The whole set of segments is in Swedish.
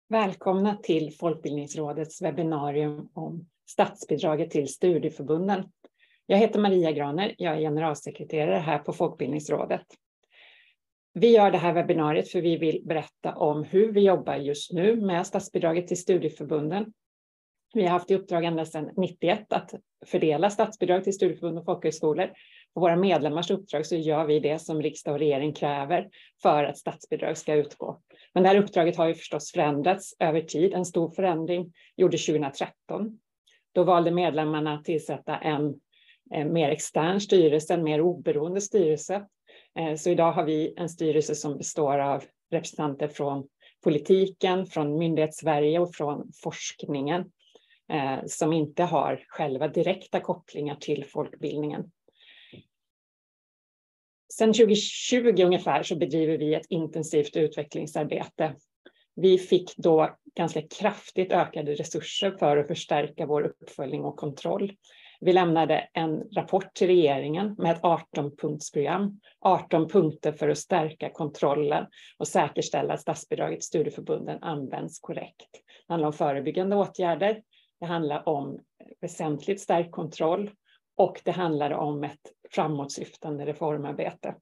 Välkomna till Folkbildningsrådets webbinarium om statsbidraget till studieförbunden. Jag heter Maria Graner, jag är generalsekreterare här på Folkbildningsrådet. Vi gör det här webbinariet för vi vill berätta om hur vi jobbar just nu med statsbidraget till studieförbunden. Vi har haft i uppdrag ända sedan 1991 att fördela statsbidrag till studieförbund och folkhögskolor. På våra medlemmars uppdrag så gör vi det som riksdag och regering kräver för att statsbidrag ska utgå. Men det här uppdraget har ju förstås förändrats över tid. En stor förändring gjordes 2013. Då valde medlemmarna att tillsätta en mer extern styrelse, en mer oberoende styrelse. Så idag har vi en styrelse som består av representanter från politiken, från Myndighetssverige och från forskningen som inte har själva direkta kopplingar till folkbildningen. Sedan 2020 ungefär så bedriver vi ett intensivt utvecklingsarbete. Vi fick då ganska kraftigt ökade resurser för att förstärka vår uppföljning och kontroll. Vi lämnade en rapport till regeringen med ett 18-punktsprogram. 18 punkter för att stärka kontrollen och säkerställa att statsbidraget till studieförbunden används korrekt. Det handlar om förebyggande åtgärder. Det handlar om väsentligt stärkt kontroll och det handlar om ett framåtsyftande reformarbete.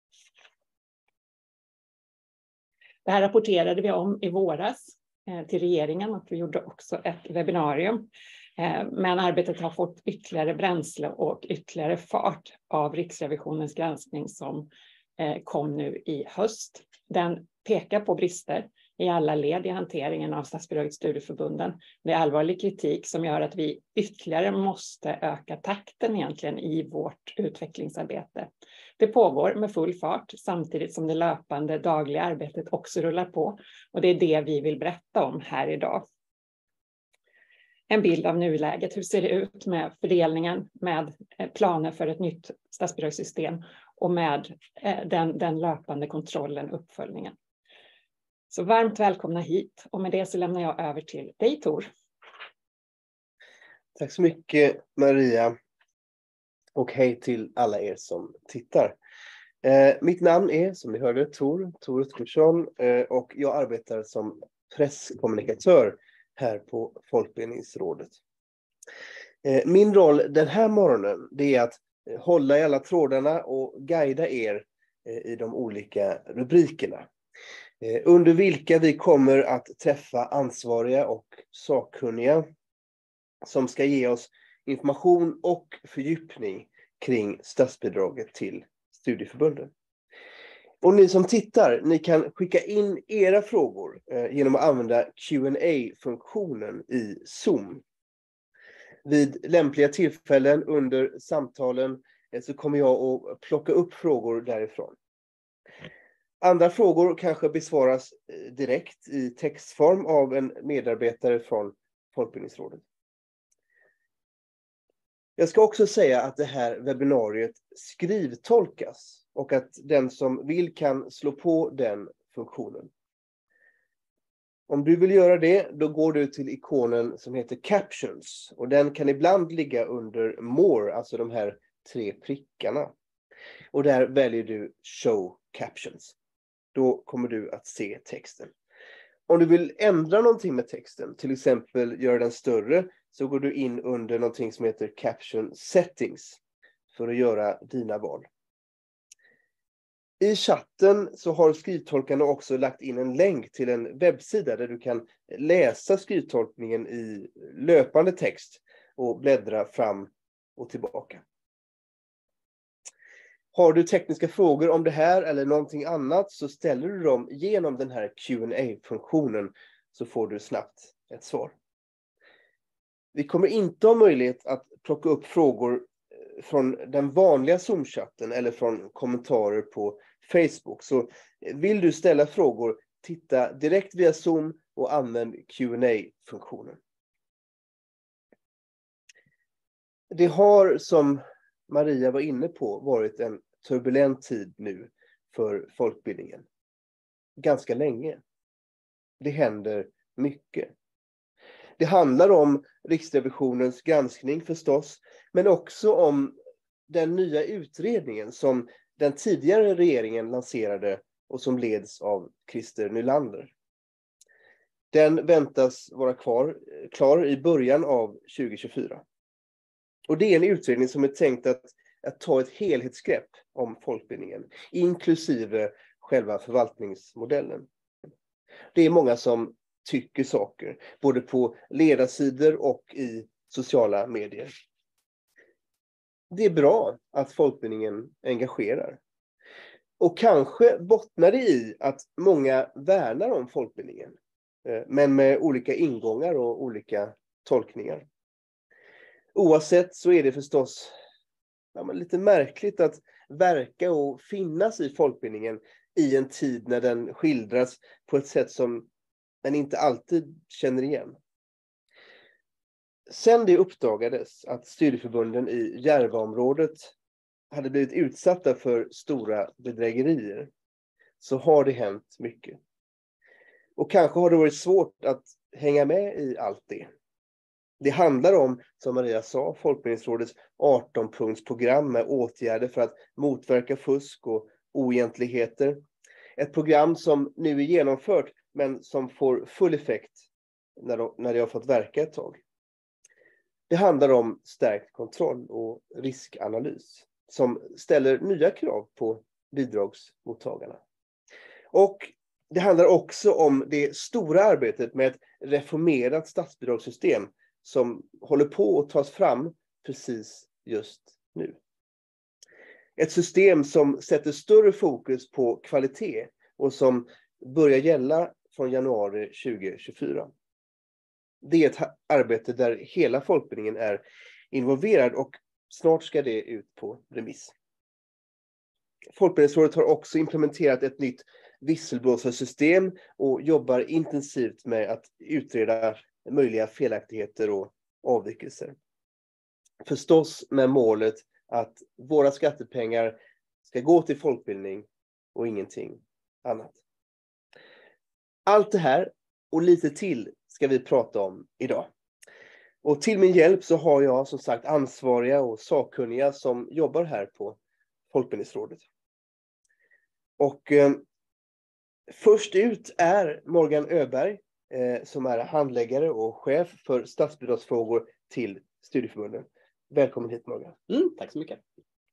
Det här rapporterade vi om i våras till regeringen och vi gjorde också ett webbinarium. Men arbetet har fått ytterligare bränsle och ytterligare fart av Riksrevisionens granskning som kom nu i höst. Den pekar på brister i alla led i hanteringen av statsbidraget till studieförbunden. Det är allvarlig kritik som gör att vi ytterligare måste öka takten egentligen i vårt utvecklingsarbete. Det pågår med full fart samtidigt som det löpande dagliga arbetet också rullar på. Och det är det vi vill berätta om här idag. En bild av nuläget. Hur ser det ut med fördelningen, med planer för ett nytt statsbidragssystem och med den löpande kontrollen och uppföljningen. Så varmt välkomna hit och med det så lämnar jag över till dig Tor. Tack så mycket Maria och hej till alla er som tittar. Mitt namn är som ni hörde Tor Utkursson och jag arbetar som presskommunikatör här på Folkbildningsrådet. Min roll den här morgonen det är att hålla i alla trådarna och guida er i de olika rubrikerna. Under vilka vi kommer att träffa ansvariga och sakkunniga som ska ge oss information och fördjupning kring statsbidraget till studieförbunden. Och ni som tittar, ni kan skicka in era frågor genom att använda Q&A-funktionen i Zoom. Vid lämpliga tillfällen under samtalen så kommer jag att plocka upp frågor därifrån. Andra frågor kanske besvaras direkt i textform av en medarbetare från Folkbildningsrådet. Jag ska också säga att det här webbinariet skrivtolkas och att den som vill kan slå på den funktionen. Om du vill göra det, då går du till ikonen som heter Captions och den kan ibland ligga under More, alltså de här 3 prickarna. Och där väljer du Show Captions. Då kommer du att se texten. Om du vill ändra någonting med texten, till exempel göra den större, så går du in under någonting som heter Caption Settings för att göra dina val. I chatten så har skrivtolkarna också lagt in en länk till en webbsida där du kan läsa skrivtolkningen i löpande text och bläddra fram och tillbaka. Har du tekniska frågor om det här eller någonting annat så ställer du dem genom den här Q&A-funktionen så får du snabbt ett svar. Vi kommer inte ha möjlighet att plocka upp frågor från den vanliga Zoom-chatten eller från kommentarer på Facebook. Så vill du ställa frågor, titta direkt via Zoom och använd Q&A-funktionen. Det har som Maria var inne på varit en turbulent tid nu för folkbildningen. Ganska länge. Det händer mycket. Det handlar om Riksrevisionens granskning förstås, men också om den nya utredningen som den tidigare regeringen lanserade och som leds av Christer Nylander. Den väntas vara klar i början av 2024. Och det är en utredning som är tänkt att ta ett helhetsgrepp om folkbildningen, inklusive själva förvaltningsmodellen. Det är många som tycker saker, både på ledarsidor och i sociala medier. Det är bra att folkbildningen engagerar. Och kanske bottnar det i att många värnar om folkbildningen, men med olika ingångar och olika tolkningar. Oavsett så är det förstås lite märkligt att verka och finnas i folkbildningen i en tid när den skildras på ett sätt som man inte alltid känner igen. Sen det uppdagades att studieförbunden i Järvaområdet hade blivit utsatta för stora bedrägerier, så har det hänt mycket. Och kanske har det varit svårt att hänga med i allt det. Det handlar om, som Maria sa, Folkbildningsrådets 18-punktsprogram med åtgärder för att motverka fusk och oegentligheter. Ett program som nu är genomfört, men som får full effekt när det har fått verka ett tag. Det handlar om stärkt kontroll och riskanalys som ställer nya krav på bidragsmottagarna. Och det handlar också om det stora arbetet med ett reformerat statsbidragssystem som håller på att tas fram precis just nu. Ett system som sätter större fokus på kvalitet och som börjar gälla från januari 2024. Det är ett arbete där hela folkbildningen är involverad och snart ska det ut på remiss. Folkbildningsrådet har också implementerat ett nytt visselblåsarsystem och jobbar intensivt med att utreda möjliga felaktigheter och avvikelser. Förstås med målet att våra skattepengar ska gå till folkbildning och ingenting annat. Allt det här och lite till ska vi prata om idag. Och till min hjälp så har jag som sagt ansvariga och sakkunniga som jobbar här på Folkbildningsrådet. Och först ut är Morgan Öberg som är handläggare och chef för statsbidragsfrågor till studieförbunden. Välkommen hit Morgan. Tack så mycket.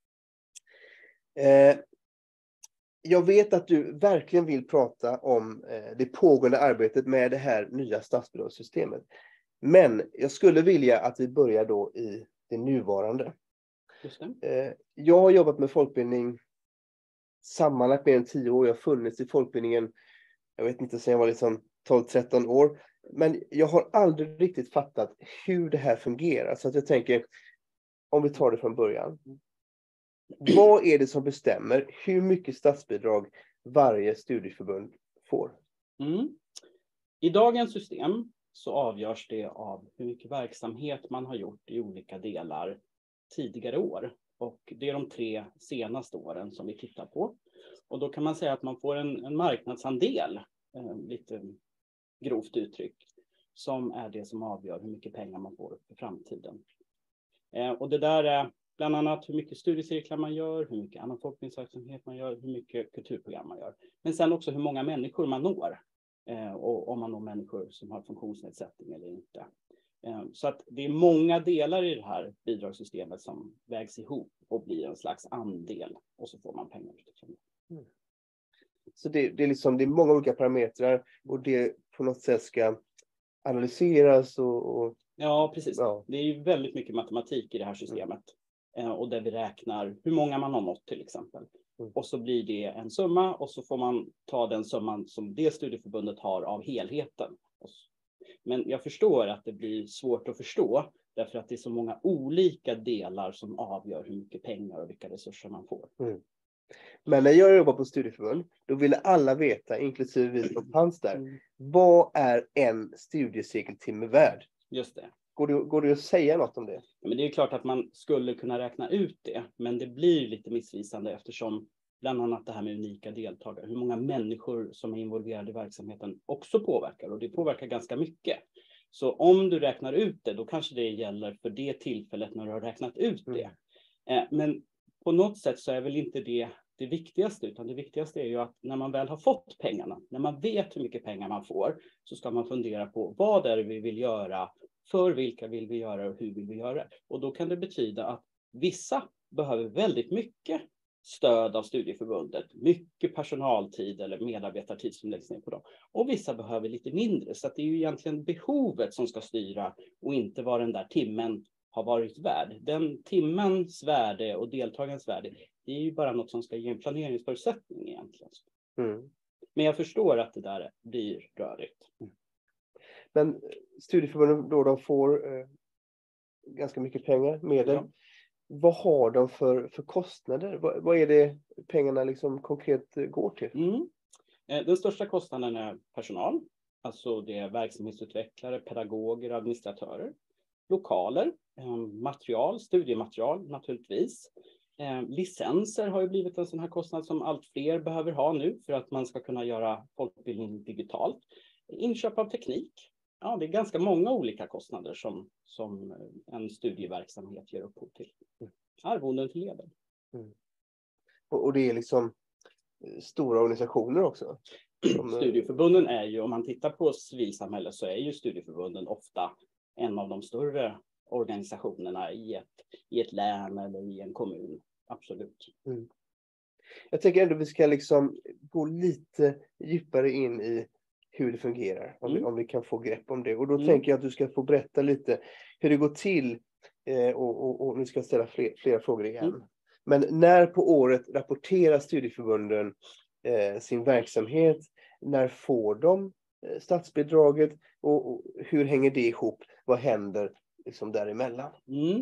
Jag vet att du verkligen vill prata om det pågående arbetet med det här nya statsbidragssystemet. Men jag skulle vilja att vi börjar då i det nuvarande. Just det. Jag har jobbat med folkbildning sammanlagt mer än 10 år. Jag har funnits i folkbildningen, jag vet inte, sedan jag var liksom 12-13 år. Men jag har aldrig riktigt fattat hur det här fungerar. Så att jag tänker, om vi tar det från början. Vad är det som bestämmer hur mycket statsbidrag varje studieförbund får? I dagens system så avgörs det av hur mycket verksamhet man har gjort i olika delar tidigare år. Och det är de 3 senaste åren som vi tittar på. Och då kan man säga att man får en marknadsandel, lite grovt uttryckt, som är det som avgör hur mycket pengar man får för framtiden. Och det där är bland annat hur mycket studiecirklar man gör, hur mycket annan folkbildningsverksamhet man gör, hur mycket kulturprogram man gör. Men sen också hur många människor man når. Och om man når människor som har funktionsnedsättning eller inte. Så att det är många delar i det här bidragssystemet som vägs ihop och blir en slags andel. Och så får man pengar. Så det är många olika parametrar och det på något sätt ska analyseras och... Ja, precis. Ja. Det är ju väldigt mycket matematik i det här systemet. Och där vi räknar hur många man har nått till exempel. Och så blir det en summa och så får man ta den summan som det studieförbundet har av helheten. Men jag förstår att det blir svårt att förstå därför att det är så många olika delar som avgör hur mycket pengar och vilka resurser man får. Men när jag jobbar på studieförbund, då ville alla veta, inklusive vi som fanns där, vad är en studiecirkeltimme värd? Just det. Går det att säga något om det? Men det är klart att man skulle kunna räkna ut det, men det blir lite missvisande eftersom bland annat det här med unika deltagare, hur många människor som är involverade i verksamheten också påverkar, och det påverkar ganska mycket. Så om du räknar ut det, då kanske det gäller för det tillfället när du har räknat ut det. Men på något sätt så är väl inte det det viktigaste, utan det viktigaste är ju att när man väl har fått pengarna, när man vet hur mycket pengar man får, så ska man fundera på vad är det vi vill göra, för vilka vill vi göra och hur vill vi göra. Och då kan det betyda att vissa behöver väldigt mycket stöd av studieförbundet, mycket personaltid eller medarbetartid som läggs ner på dem. Och vissa behöver lite mindre, så att det är ju egentligen behovet som ska styra och inte vad den där timmen har varit värd. Den timmens värde och deltagarens värde, det är ju bara något som ska ge en planeringsförutsättning egentligen. Mm. Men jag förstår att det där blir rörigt. Men studieförbunden då de får ganska mycket pengar, medel. Ja. Vad har de för kostnader? Vad är det pengarna liksom konkret går till? Den största kostnaden är personal. Alltså det är verksamhetsutvecklare, pedagoger, administratörer. Lokaler, material, studiematerial naturligtvis. Licenser har ju blivit en sån här kostnad som allt fler behöver ha nu för att man ska kunna göra folkbildning digitalt. Inköp av teknik. Ja, det är ganska många olika kostnader som en studieverksamhet ger upphov till. Arvoden till ledare. Och det är liksom stora organisationer också. Studieförbunden är ju, om man tittar på civilsamhället, så är ju studieförbunden ofta en av de större organisationerna i ett län eller i en kommun. Absolut. Jag tänker ändå att vi ska liksom gå lite djupare in i hur det fungerar. Om vi kan få grepp om det. Och då tänker jag att du ska få berätta lite hur det går till. Och nu ska jag ställa flera frågor igen. Men när på året rapporterar studieförbunden sin verksamhet? När får de statsbidraget? Och hur hänger det ihop? Vad händer liksom däremellan?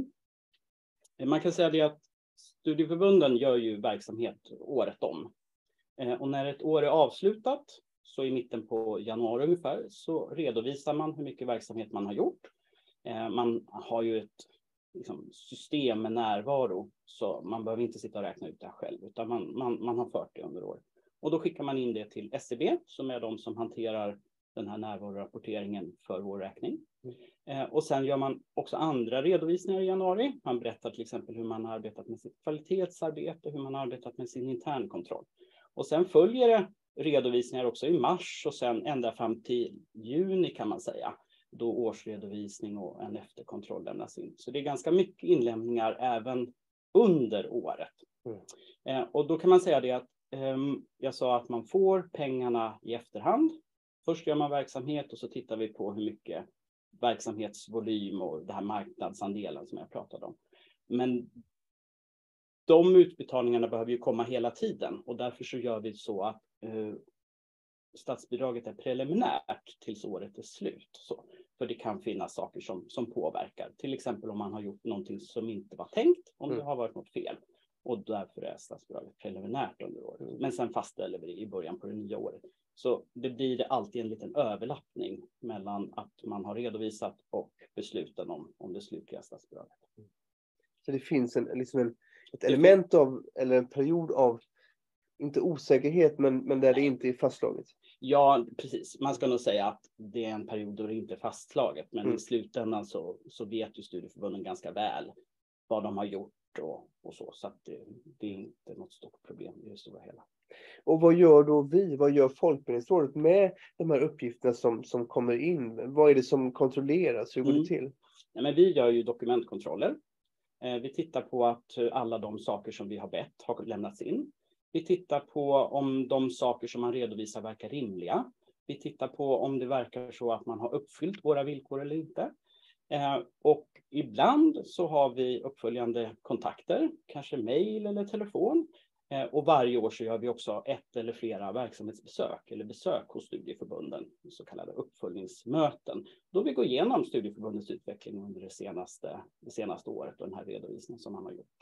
Man kan säga det att studieförbunden gör ju verksamhet året om. Och när ett år är avslutat, så i mitten på januari ungefär, så redovisar man hur mycket verksamhet man har gjort. Man har ju ett system med närvaro, så man behöver inte sitta och räkna ut det själv, utan man har fört det under året. Och då skickar man in det till SCB, som är de som hanterar den här närvarorapporteringen för vår räkning. Och sen gör man också andra redovisningar i januari. Man berättar till exempel hur man har arbetat med sitt kvalitetsarbete, hur man har arbetat med sin internkontroll. Och sen följer det redovisningar också i mars och sen ända fram till juni kan man säga, då årsredovisning och en efterkontroll lämnas in. Så det är ganska mycket inlämningar även under året. Och då kan man säga det att jag sa att man får pengarna i efterhand. Först gör man verksamhet och så tittar vi på hur mycket verksamhetsvolym och det här marknadsandelen som jag pratade om. Men de utbetalningarna behöver ju komma hela tiden och därför så gör vi så att statsbidraget är preliminärt tills året är slut. Så, för det kan finnas saker som påverkar. Till exempel om man har gjort någonting som inte var tänkt, om det har varit något fel. Och därför är statsbidraget preliminärt under året. Men sen fastställer vi det i början på det nya året. Så det blir alltid en liten överlappning mellan att man har redovisat och besluten om det slutliga statsbidraget. Så det finns ett element av, eller en period av, inte osäkerhet, men där det inte är fastslaget. Ja, precis. Man ska nog säga att det är en period då det inte är fastslaget. Men i slutändan så vet ju studieförbunden ganska väl vad de har gjort och så. Så att det är inte något stort problem i det stora hela. Och vad gör då vi? Vad gör Folkbildningsrådet med de här uppgifterna som kommer in? Vad är det som kontrolleras? Hur går det till? Ja, men vi gör ju dokumentkontroller. Vi tittar på att alla de saker som vi har bett har lämnats in. Vi tittar på om de saker som man redovisar verkar rimliga. Vi tittar på om det verkar så att man har uppfyllt våra villkor eller inte. Och ibland så har vi uppföljande kontakter, kanske mejl eller telefon. Och varje år så gör vi också ett eller flera verksamhetsbesök eller besök hos studieförbunden, så kallade uppföljningsmöten. Då vi går igenom studieförbundets utveckling under det senaste året och den här redovisningen som man har gjort.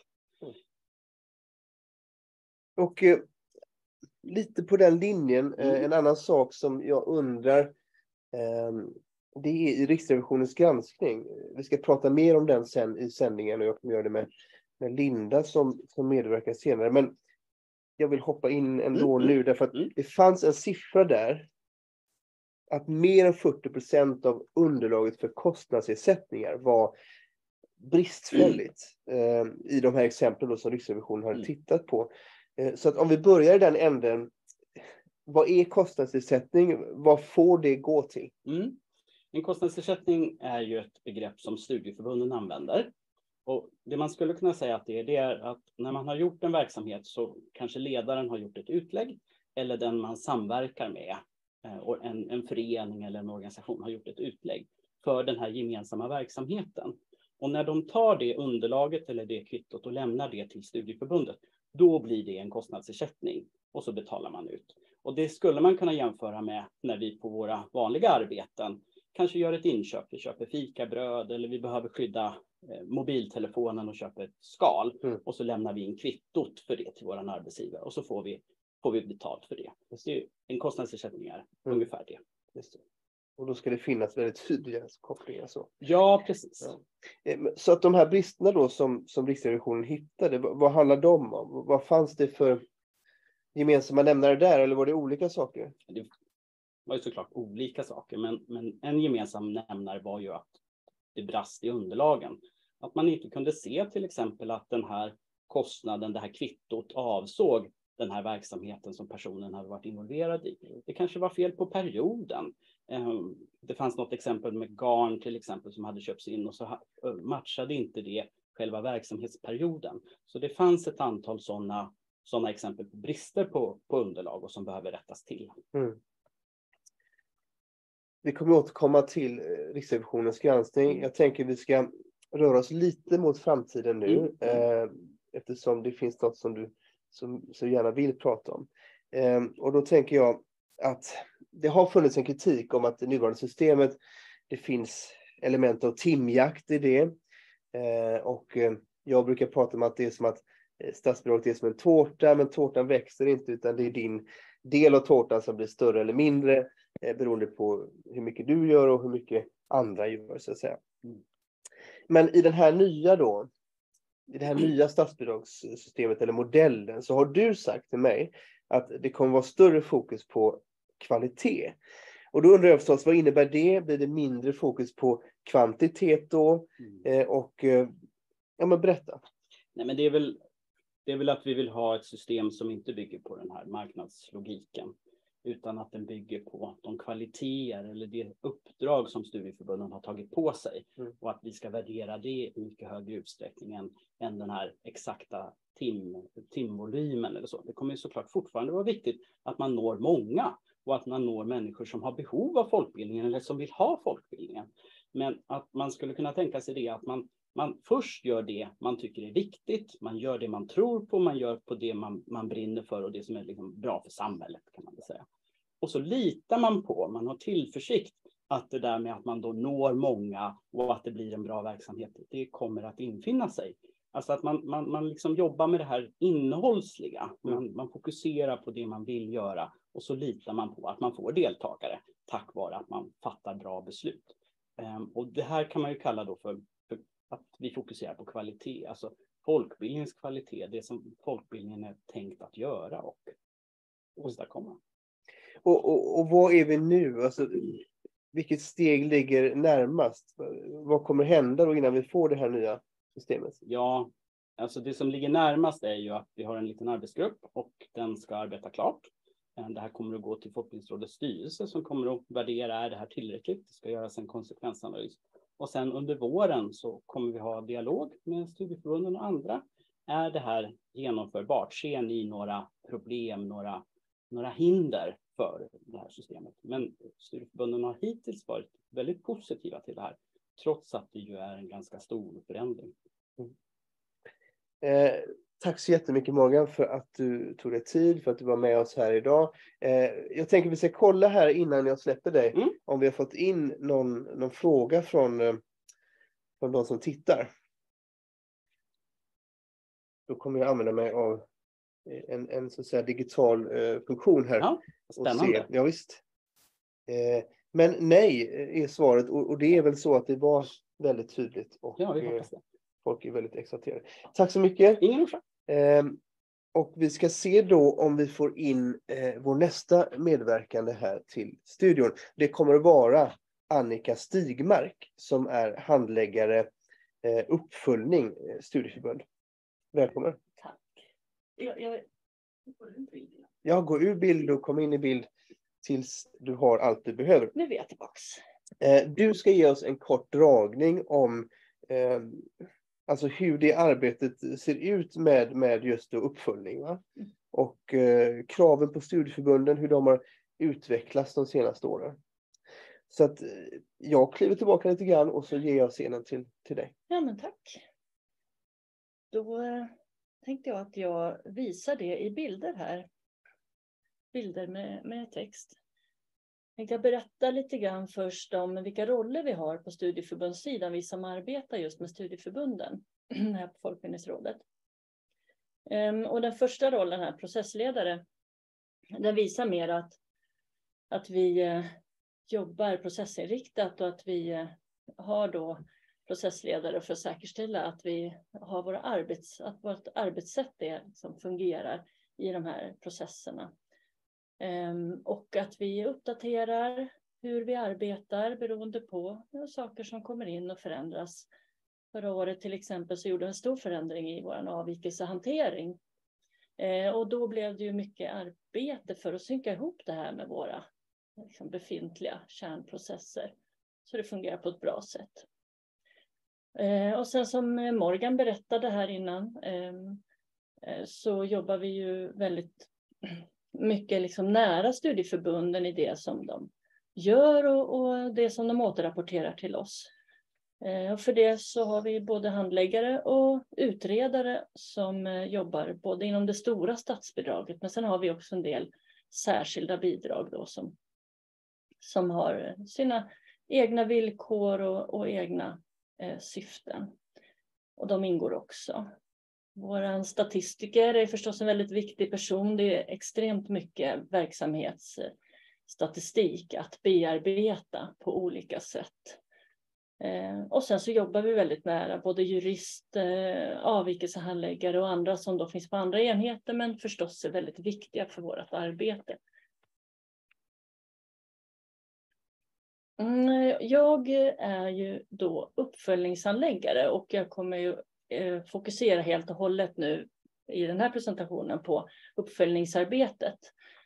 Och lite på den linjen, en annan sak som jag undrar, det är i Riksrevisionens granskning. Vi ska prata mer om den sen i sändningen och jag kommer göra det med Linda som medverkar senare. Men jag vill hoppa in ändå nu därför att det fanns en siffra där att mer än 40% av underlaget för kostnadsersättningar var bristfälligt i de här exemplen som Riksrevisionen har tittat på. Så att om vi börjar i den änden, vad är kostnadsersättning? Vad får det gå till? En kostnadsersättning är ju ett begrepp som studieförbunden använder. Och det man skulle kunna säga att det är att när man har gjort en verksamhet så kanske ledaren har gjort ett utlägg, eller den man samverkar med, och en förening eller en organisation har gjort ett utlägg för den här gemensamma verksamheten. Och när de tar det underlaget eller det kvittot och lämnar det till studieförbundet, då blir det en kostnadsersättning och så betalar man ut. Och det skulle man kunna jämföra med när vi på våra vanliga arbeten kanske gör ett inköp. Vi köper fikabröd eller vi behöver skydda mobiltelefonen och köper ett skal. Och så lämnar vi in kvittot för det till våran arbetsgivare och så får vi betalt för det. Det är en kostnadsersättning är ungefär det. Just det. Och då ska det finnas väldigt tydliga kopplingar. Så. Ja, precis. Ja. Så att de här bristerna då som Riksrevisionen hittade, vad handlar de om? Vad fanns det för gemensamma nämnare där, eller var det olika saker? Det var ju såklart olika saker, men en gemensam nämnare var ju att det brast i underlagen. Att man inte kunde se till exempel att den här kostnaden, det här kvittot avsåg den här verksamheten som personen hade varit involverad i. Det kanske var fel på perioden. Det fanns något exempel med garn till exempel som hade köpts in och så matchade inte det själva verksamhetsperioden. Så det fanns ett antal sådana exempel på brister på underlag och som behöver rättas till. Vi kommer återkomma till Riksrevisionens granskning. Jag tänker vi ska röra oss lite mot framtiden nu. Eftersom det finns något som du så gärna vill prata om. Och då tänker jag att det har funnits en kritik om att det nuvarande systemet, det finns element av timjakt i det. Och jag brukar prata om att det är som att statsbidraget är som en tårta, men tårtan växer inte utan det är din del av tårtan som blir större eller mindre beroende på hur mycket du gör och hur mycket andra gör så att säga. Men i den här nya då, i det här nya statsbidragssystemet eller modellen så har du sagt till mig att det kommer vara större fokus på kvalitet. Och då undrar jag förstås, vad innebär det? Blir det mindre fokus på kvantitet då? Ja, men berätta. Nej, men det är väl att vi vill ha ett system som inte bygger på den här marknadslogiken, utan att den bygger på de kvaliteter eller det uppdrag som studieförbunden har tagit på sig. Och att vi ska värdera det i mycket högre utsträckning än den här exakta timvolymen eller så. Det kommer ju såklart fortfarande vara viktigt att man når många och att man når människor som har behov av folkbildningen eller som vill ha folkbildningen. Men att man skulle kunna tänka sig det att man först gör det man tycker är viktigt, man gör det man tror på, man gör på det man brinner för och det som är liksom bra för samhället kan man väl säga. Och så litar man på, man har tillförsikt att det där med att man då når många och att det blir en bra verksamhet, det kommer att infinna sig. Alltså att man liksom jobbar med det här innehållsliga, man fokuserar på det man vill göra och så litar man på att man får deltagare tack vare att man fattar bra beslut. Och det här kan man ju kalla då för att vi fokuserar på kvalitet, alltså folkbildningens kvalitet, det som folkbildningen är tänkt att göra och åstadkomma. Och vad är vi nu? Alltså, vilket steg ligger närmast? Vad kommer hända då innan vi får det här nya systemet? Ja, alltså det som ligger närmast är ju att vi har en liten arbetsgrupp och den ska arbeta klart. Det här kommer att gå till Folkbildningsrådets styrelse som kommer att värdera, är det här tillräckligt? Det ska göras en konsekvensanalys. Och sen under våren så kommer vi ha dialog med studieförbunden och andra. Är det här genomförbart? Ser ni några problem, några hinder för det här systemet? Men studieförbunden har hittills varit väldigt positiva till det här, trots att det ju är en ganska stor förändring. Tack så jättemycket Morgan för att du tog dig tid, för att du var med oss här idag. Jag tänker vi ska kolla här innan jag släpper dig om vi har fått in någon fråga från de som tittar. Då kommer jag använda mig av en så att säga digital funktion här. Ja, spännande. Och se. Ja, visst. Men nej är svaret och det är väl så att det var väldigt tydligt och ja, vi hoppas det. Folk är väldigt exalterade. Tack så mycket. Ingen orsak. Och vi ska se då om vi får in vår nästa medverkande här till studion. Det kommer att vara Annika Stigmark som är handläggare uppföljning studieförbund. Välkommen. Tack. Jag Ja, gå ur bild och kom in i bild tills du har allt du behöver. Nu är jag tillbaks. Du ska ge oss en kort dragning om alltså hur det arbetet ser ut med just då uppföljning. Va? Och kraven på studieförbunden, hur de har utvecklats de senaste åren. Så att jag kliver tillbaka lite grann och så ger jag scenen till dig. Ja, men tack. Då tänkte jag att jag visar det i bilder här. Bilder med text. Jag tänkte berätta lite grann först om vilka roller vi har på studieförbundssidan. Vi som arbetar just med studieförbunden här på Folkbildningsrådet. Och den första rollen här, processledare, den visar mer att vi jobbar processinriktat och att vi har då processledare för att säkerställa att vi har att vårt arbetssätt är som fungerar i de här processerna. Och att vi uppdaterar hur vi arbetar beroende på saker som kommer in och förändras. Förra året till exempel så gjorde en stor förändring i vår avvikelsehantering. Och då blev det ju mycket arbete för att synka ihop det här med våra befintliga kärnprocesser. Så det fungerar på ett bra sätt. Och sen som Morgan berättade här innan så jobbar vi ju väldigt mycket nära studieförbunden i det som de gör och det som de återrapporterar till oss. Och för det så har vi både handläggare och utredare som jobbar både inom det stora statsbidraget, men sen har vi också en del särskilda bidrag då som har sina egna villkor och egna syften. Och de ingår också. Vår statistiker är förstås en väldigt viktig person. Det är extremt mycket verksamhetsstatistik att bearbeta på olika sätt. Och sen så jobbar vi väldigt nära både jurist, avvikelsehandläggare och andra som då finns på andra enheter, men förstås är väldigt viktiga för vårt arbete. Jag är ju då uppföljningshandläggare och jag kommer ju fokusera helt och hållet nu i den här presentationen på uppföljningsarbetet.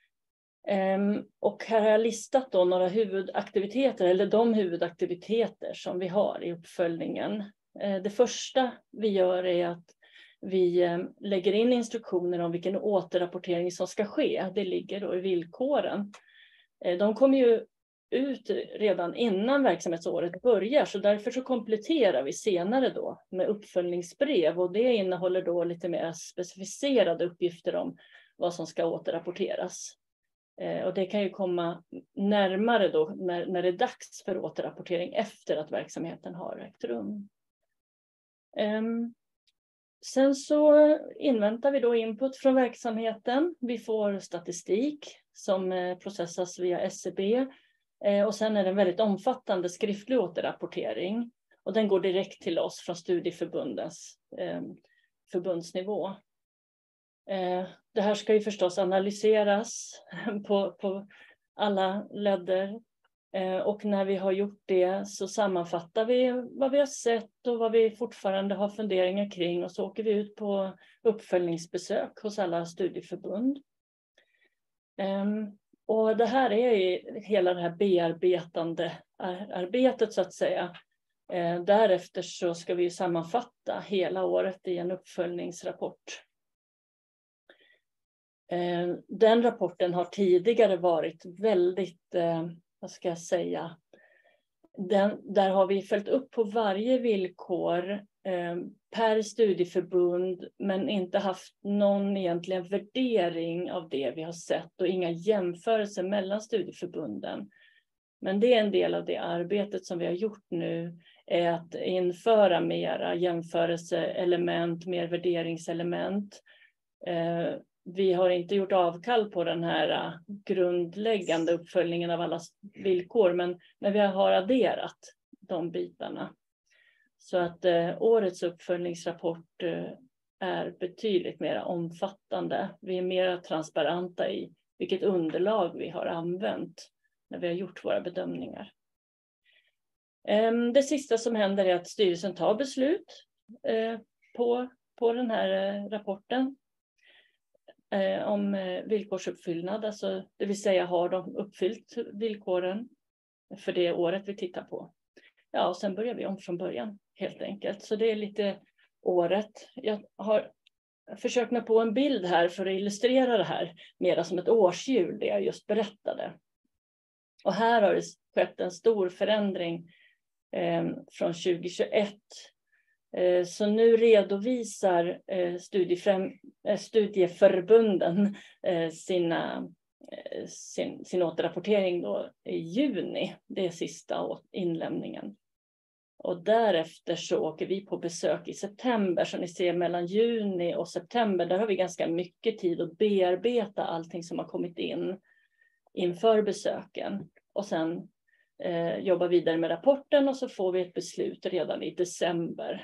Och här har jag listat då några huvudaktiviteter, eller de huvudaktiviteter som vi har i uppföljningen. Det första vi gör är att vi lägger in instruktioner om vilken återrapportering som ska ske. Det ligger då i villkoren. De kommer ju ut redan innan verksamhetsåret börjar, så därför så kompletterar vi senare då med uppföljningsbrev, och det innehåller då lite mer specificerade uppgifter om vad som ska återrapporteras. Och det kan ju komma närmare då när det är dags för återrapportering efter att verksamheten har ägt rum. Sen så inväntar vi då input från verksamheten. Vi får statistik som processas via SCB. Och sen är det en väldigt omfattande skriftlig återrapportering. Och den går direkt till oss från studieförbundens förbundsnivå. Det här ska ju förstås analyseras på alla ledder. Och när vi har gjort det så sammanfattar vi vad vi har sett och vad vi fortfarande har funderingar kring. Och så åker vi ut på uppföljningsbesök hos alla studieförbund. Och det här är hela det här bearbetande arbetet så att säga. Därefter så ska vi sammanfatta hela året i en uppföljningsrapport. Den rapporten har tidigare varit väldigt, vad ska jag säga, där har vi följt upp på varje villkor per studieförbund, men inte haft någon egentligen värdering av det vi har sett och inga jämförelser mellan studieförbunden. Men det är en del av det arbetet som vi har gjort nu, är att införa mera jämförelseelement, mer värderingselement. Vi har inte gjort avkall på den här grundläggande uppföljningen av alla villkor, men vi har adderat de bitarna. Så att årets uppföljningsrapport är betydligt mer omfattande. Vi är mer transparenta i vilket underlag vi har använt när vi har gjort våra bedömningar. Det sista som händer är att styrelsen tar beslut på den här rapporten. om villkorsuppfyllnad, alltså det vill säga har de uppfyllt villkoren för det året vi tittar på. Ja, och sen börjar vi om från början helt enkelt. Så det är lite året. Jag har försökt mig på en bild här för att illustrera det här mera som ett årshjul, det jag just berättade. Och här har det skett en stor förändring från 2021. Så nu redovisar studieförbunden sin återrapportering då i juni. Det är sista inlämningen. Och därefter så åker vi på besök i september. Så ni ser mellan juni och september, där har vi ganska mycket tid att bearbeta allting som har kommit in inför besöken. Och sen jobba vidare med rapporten och så får vi ett beslut redan i december.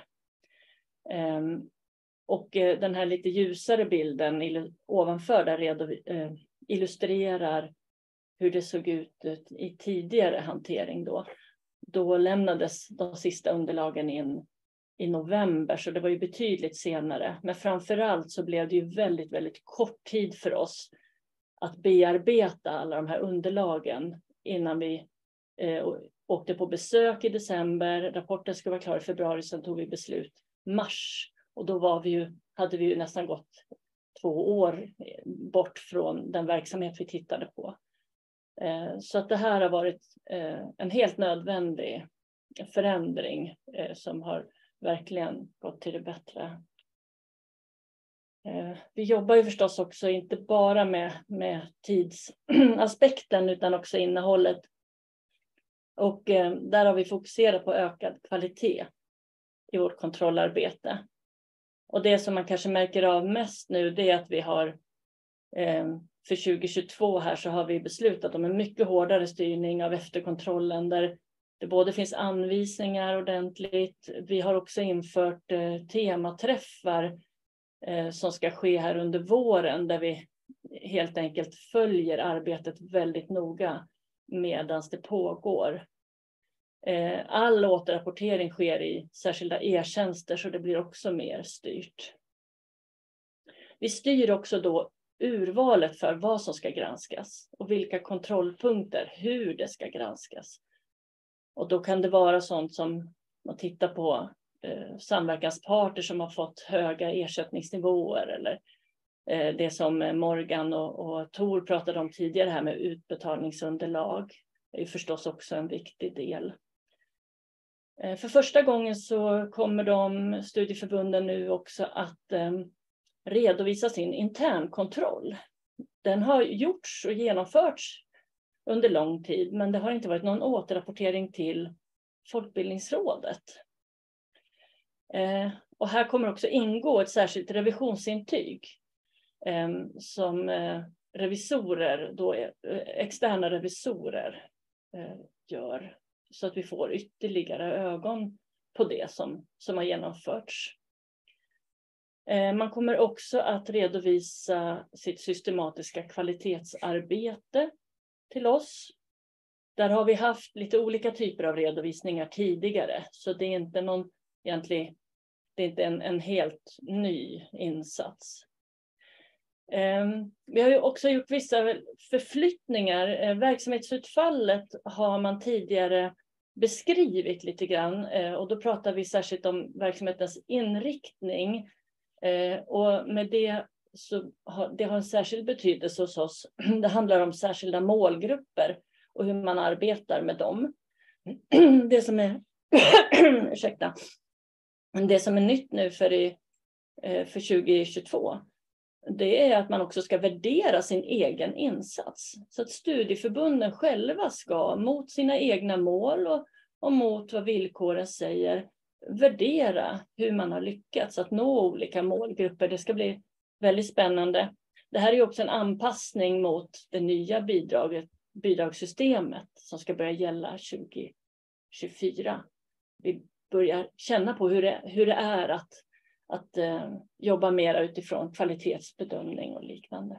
Och den här lite ljusare bilden ovanför där illustrerar hur det såg ut i tidigare hantering då. Då lämnades de sista underlagen in i november, så det var ju betydligt senare. Men framförallt så blev det ju väldigt, väldigt kort tid för oss att bearbeta alla de här underlagen innan vi åkte på besök i december. Rapporten skulle vara klar i februari, sen tog vi beslut mars. Och då hade vi ju nästan gått 2 år bort från den verksamhet vi tittade på. Så att det här har varit en helt nödvändig förändring som har verkligen gått till det bättre. Vi jobbar ju förstås också inte bara med tidsaspekten utan också innehållet. Och där har vi fokuserat på ökad kvalitet i vårt kontrollarbete. Och det som man kanske märker av mest nu, det är att vi har för 2022 här så har vi beslutat om en mycket hårdare styrning av efterkontrollen där det både finns anvisningar ordentligt. Vi har också infört tematräffar som ska ske här under våren där vi helt enkelt följer arbetet väldigt noga medan det pågår. All återrapportering sker i särskilda e-tjänster så det blir också mer styrt. Vi styr också då urvalet för vad som ska granskas och vilka kontrollpunkter, hur det ska granskas. Och då kan det vara sånt som man tittar på samverkansparter som har fått höga ersättningsnivåer eller det som Morgan och Tor pratade om tidigare här med utbetalningsunderlag. Det är förstås också en viktig del. För första gången så kommer de studieförbunden nu också att redovisa sin internkontroll. Den har gjorts och genomförts under lång tid, men det har inte varit någon återrapportering till Folkbildningsrådet. Och här kommer också ingå ett särskilt revisionsintyg som revisorer, då externa revisorer gör. Så att vi får ytterligare ögon på det som har genomförts. Man kommer också att redovisa sitt systematiska kvalitetsarbete till oss. Där har vi haft lite olika typer av redovisningar tidigare. Så det är inte en helt ny insats. Vi har ju också gjort vissa förflyttningar. Verksamhetsutfallet har man tidigare beskrivit lite grann. Och då pratar vi särskilt om verksamhetens inriktning. Och med det så det har en särskild betydelse hos oss. Det handlar om särskilda målgrupper och hur man arbetar med dem. Det som är det som är nytt nu för 2022, det är att man också ska värdera sin egen insats. Så att studieförbunden själva ska mot sina egna mål och mot vad villkoren säger värdera hur man har lyckats att nå olika målgrupper. Det ska bli väldigt spännande. Det här är också en anpassning mot det nya bidragssystemet som ska börja gälla 2024. Vi börjar känna på hur det är att jobba mer utifrån kvalitetsbedömning och liknande.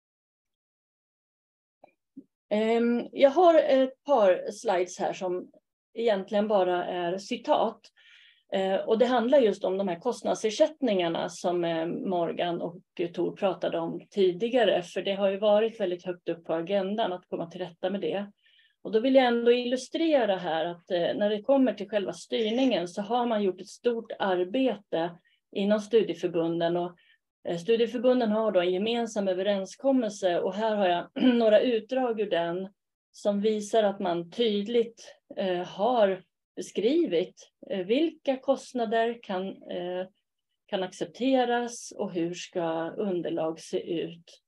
Jag har ett par slides här som egentligen bara är citat. Och det handlar just om de här kostnadsersättningarna som Morgan och Tor pratade om tidigare. För det har ju varit väldigt högt upp på agendan att komma till rätta med det. Och då vill jag ändå illustrera här att när det kommer till själva styrningen så har man gjort ett stort arbete inom studieförbunden. Och studieförbunden har då en gemensam överenskommelse och här har jag några utdrag ur den som visar att man tydligt har beskrivit vilka kostnader kan accepteras och hur ska underlag se ut.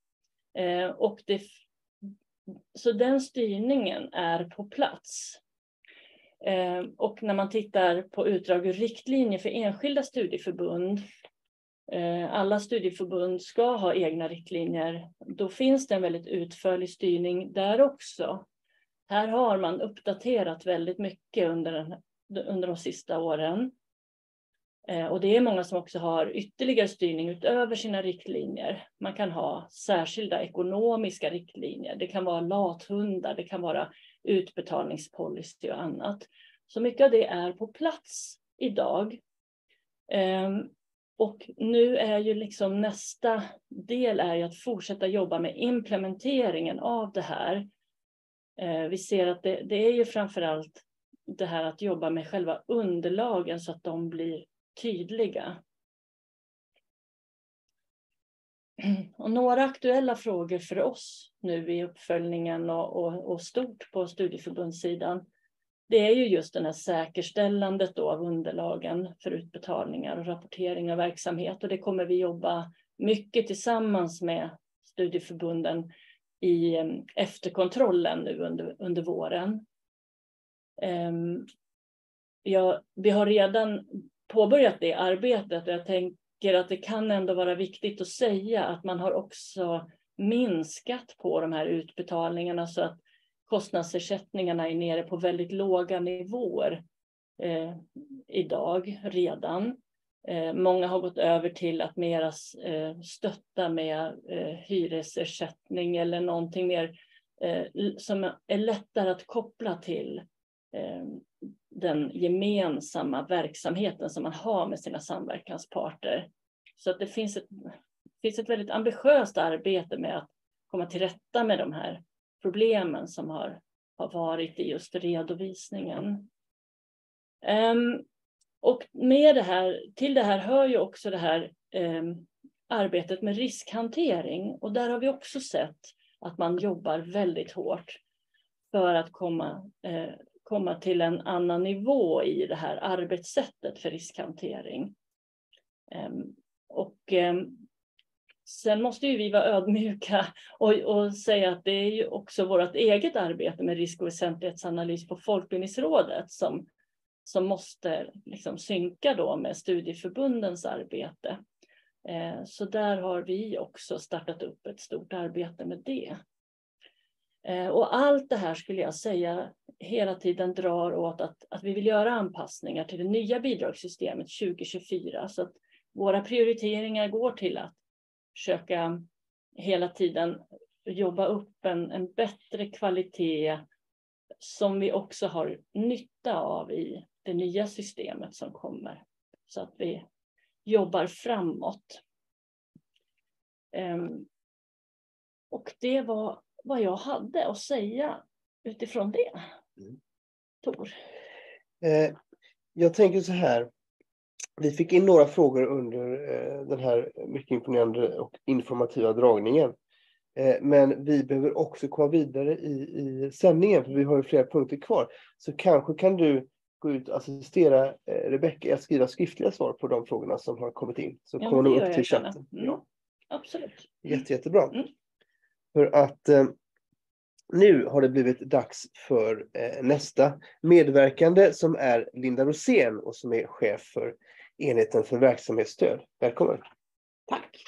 Så den styrningen är på plats. Och när man tittar på utdrag ur riktlinjer för enskilda studieförbund, alla studieförbund ska ha egna riktlinjer, då finns det en väldigt utförlig styrning där också. Här har man uppdaterat väldigt mycket under de sista åren. Och det är många som också har ytterligare styrning utöver sina riktlinjer. Man kan ha särskilda ekonomiska riktlinjer. Det kan vara lathundar, det kan vara utbetalningspolicy och annat. Så mycket av det är på plats idag. Och nu är ju liksom nästa del är ju att fortsätta jobba med implementeringen av det här. Vi ser att det är ju framförallt det här att jobba med själva underlagen så att de blir tydliga. Och några aktuella frågor för oss nu i uppföljningen och stort på studieförbundssidan, det är ju just den här säkerställandet då av underlagen för utbetalningar och rapportering av verksamhet. Och det kommer vi jobba mycket tillsammans med studieförbunden i efterkontrollen nu under våren. Vi har redan påbörjat det arbetet och jag tänker att det kan ändå vara viktigt att säga att man har också minskat på de här utbetalningarna så att kostnadsersättningarna är nere på väldigt låga nivåer idag redan. Många har gått över till att mera stötta med hyresersättning eller någonting mer som är lättare att koppla till den gemensamma verksamheten som man har med sina samverkansparter. Så att det finns ett väldigt ambitiöst arbete med att komma till rätta med de här problemen som har varit i just redovisningen. Och med det här, till det här hör ju också det här arbetet med riskhantering. Och där har vi också sett att man jobbar väldigt hårt för att komma till en annan nivå i det här arbetssättet för riskhantering. Sen måste ju vi vara ödmjuka och säga att det är ju också vårt eget arbete med risk- och väsentlighetsanalys på Folkbildningsrådet som måste liksom synka då med studieförbundens arbete. Så där har vi också startat upp ett stort arbete med det. Och allt det här skulle jag säga hela tiden drar åt att vi vill göra anpassningar till det nya bidragssystemet 2024. Så att våra prioriteringar går till att försöka hela tiden jobba upp en bättre kvalitet som vi också har nytta av i det nya systemet som kommer. Så att vi jobbar framåt. Och det var vad jag hade att säga utifrån det. Tor? Jag tänker så här. Vi fick in några frågor under den här mycket imponerande och informativa dragningen. Men vi behöver också komma vidare i sändningen, för vi har ju flera punkter kvar. Så kanske kan du gå ut och assistera Rebecka att skriva skriftliga svar på de frågorna som har kommit in. Så kommer de upp till chatten. Ja. Absolut. Jättebra. För att nu har det blivit dags för nästa medverkande som är Linda Rosén och som är chef för enheten för verksamhetsstöd. Välkommen. Tack.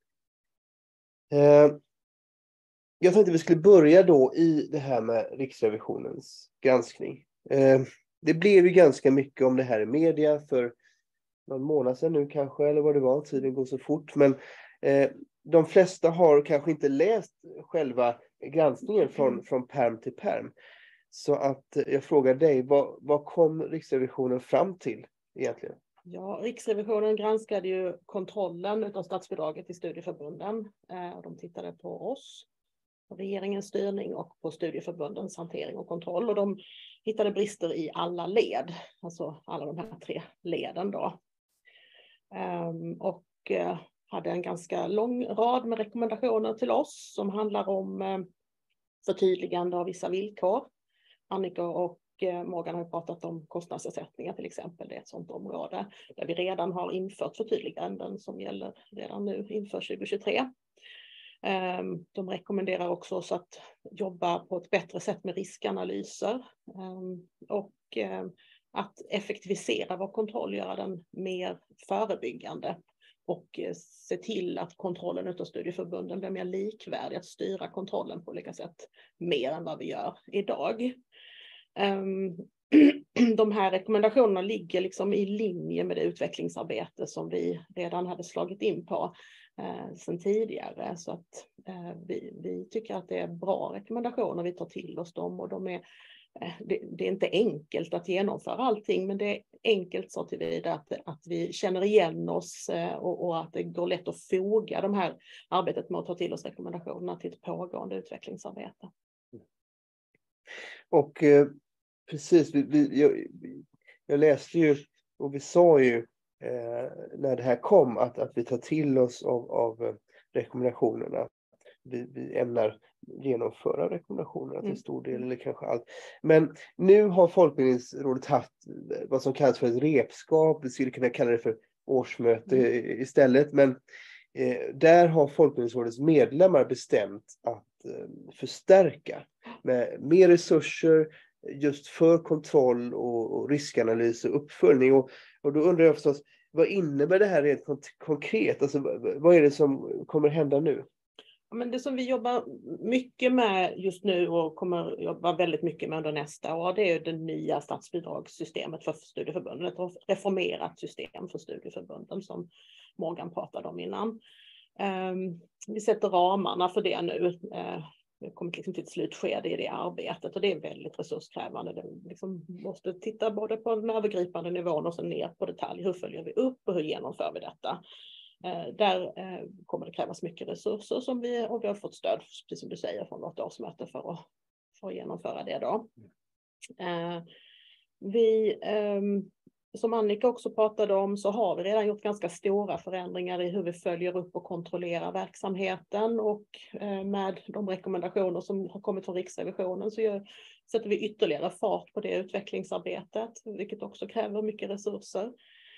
Jag tänkte vi skulle börja då i det här med Riksrevisionens granskning. Det blev ju ganska mycket om det här i media för någon månad sedan nu kanske, eller vad det var, tiden går så fort. Men de flesta har kanske inte läst själva granskningen från perm till perm. Så att jag frågar dig, vad kom Riksrevisionen fram till egentligen? Ja, Riksrevisionen granskade ju kontrollen av statsbidraget till studieförbunden. Och de tittade på oss, på regeringens styrning och på studieförbundens hantering och kontroll. Och de hittade brister i alla led, alltså alla de här 3 leden då. Och hade en ganska lång rad med rekommendationer till oss som handlar om förtydligande av vissa villkor. Annika och Morgan har pratat om kostnadsersättningar till exempel. Det är ett sådant område där vi redan har infört förtydliganden som gäller redan nu inför 2023. De rekommenderar också oss att jobba på ett bättre sätt med riskanalyser och att effektivisera vår kontroll, göra den mer förebyggande och se till att kontrollen utav studieförbunden blir mer likvärdig, att styra kontrollen på olika sätt mer än vad vi gör idag. De här rekommendationerna ligger liksom i linje med det utvecklingsarbete som vi redan hade slagit in på sedan tidigare. Så att vi tycker att det är bra rekommendationer, vi tar till oss dem och de är, det är inte enkelt att genomföra allting, men det är enkelt så tillvida att vi känner igen oss och att det går lätt att foga de här arbetet med att ta till oss rekommendationerna till ett pågående utvecklingsarbete. Och precis, jag läste ju och vi sa ju när det här kom att vi tar till oss av rekommendationerna. Vi ämnar genomföra rekommendationerna till stor del eller kanske allt. Men nu har Folkbildningsrådet haft vad som kallas för ett repskap. Vi skulle kunna kalla det för årsmöte istället. Men där har Folkbildningsrådets medlemmar bestämt att förstärka med mer resurser just för kontroll och riskanalys och uppföljning. Och då undrar jag förstås, vad innebär det här rent konkret? Alltså, vad är det som kommer hända nu? Men det som vi jobbar mycket med just nu och kommer jobba väldigt mycket med under nästa år, det är det nya statsbidragssystemet för studieförbunden. Ett reformerat system för studieförbunden som Morgan pratade om innan. Vi sätter ramarna för det nu. Vi kommer liksom till ett slutskede i det arbetet och det är väldigt resurskrävande. Det liksom måste titta både på den övergripande nivån och sen ner på detalj. Hur följer vi upp och hur genomför vi detta? Där kommer det krävas mycket resurser och vi har fått stöd, precis som du säger, från vårt årsmöte för att genomföra det då. Som Annika också pratade om så har vi redan gjort ganska stora förändringar i hur vi följer upp och kontrollerar verksamheten och med de rekommendationer som har kommit från Riksrevisionen så sätter vi ytterligare fart på det utvecklingsarbetet, vilket också kräver mycket resurser.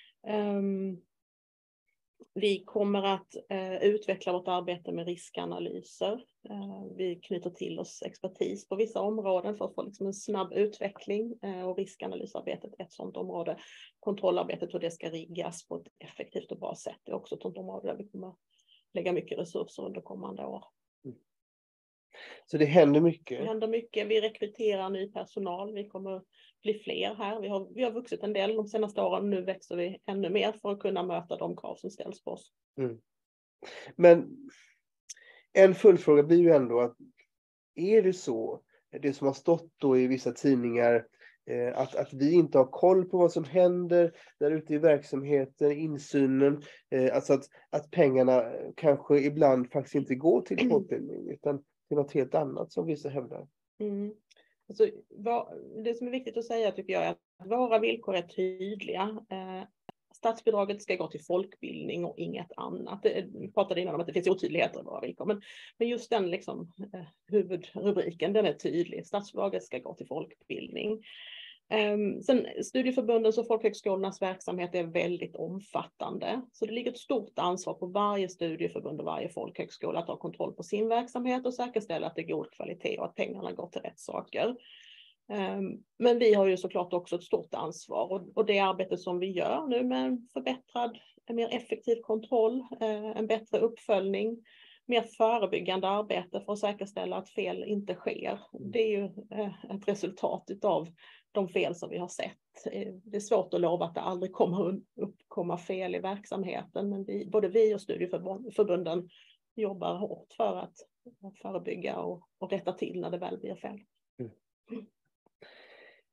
Vi kommer att utveckla vårt arbete med riskanalyser. Vi knyter till oss expertis på vissa områden för att få liksom en snabb utveckling och riskanalysarbetet är ett sådant område. Kontrollarbetet, hur det ska riggas på ett effektivt och bra sätt, är också ett sådant område där vi kommer lägga mycket resurser under kommande år. Så det händer mycket? Det händer mycket. Vi rekryterar ny personal. Vi kommer bli fler här. Vi har vuxit en del de senaste åren. Nu växer vi ännu mer för att kunna möta de krav som ställs på oss. Men en följdfråga blir ju ändå att är det så, det som har stått då i vissa tidningar, att vi inte har koll på vad som händer där ute i verksamheten, insynen, alltså att pengarna kanske ibland faktiskt inte går till folkbildning utan till något helt annat som vissa hävdar. Alltså, det som är viktigt att säga tycker jag är att våra villkor är tydliga. Statsbidraget ska gå till folkbildning och inget annat. Vi pratade innan om att det finns otydligheter i våra villkor. Men just den liksom, huvudrubriken, den är tydlig. Statsbidraget ska gå till folkbildning. Sen studieförbundens och folkhögskolornas verksamhet är väldigt omfattande. Så det ligger ett stort ansvar på varje studieförbund och varje folkhögskola att ha kontroll på sin verksamhet och säkerställa att det är god kvalitet och att pengarna går till rätt saker. Men vi har ju såklart också ett stort ansvar och det arbete som vi gör nu med en mer effektiv kontroll, en bättre uppföljning, mer förebyggande arbete för att säkerställa att fel inte sker. Det är ju ett resultat av de fel som vi har sett. Det är svårt att lova att det aldrig kommer uppkomma fel i verksamheten, men både vi och studieförbunden jobbar hårt för att förebygga och rätta till när det väl blir fel.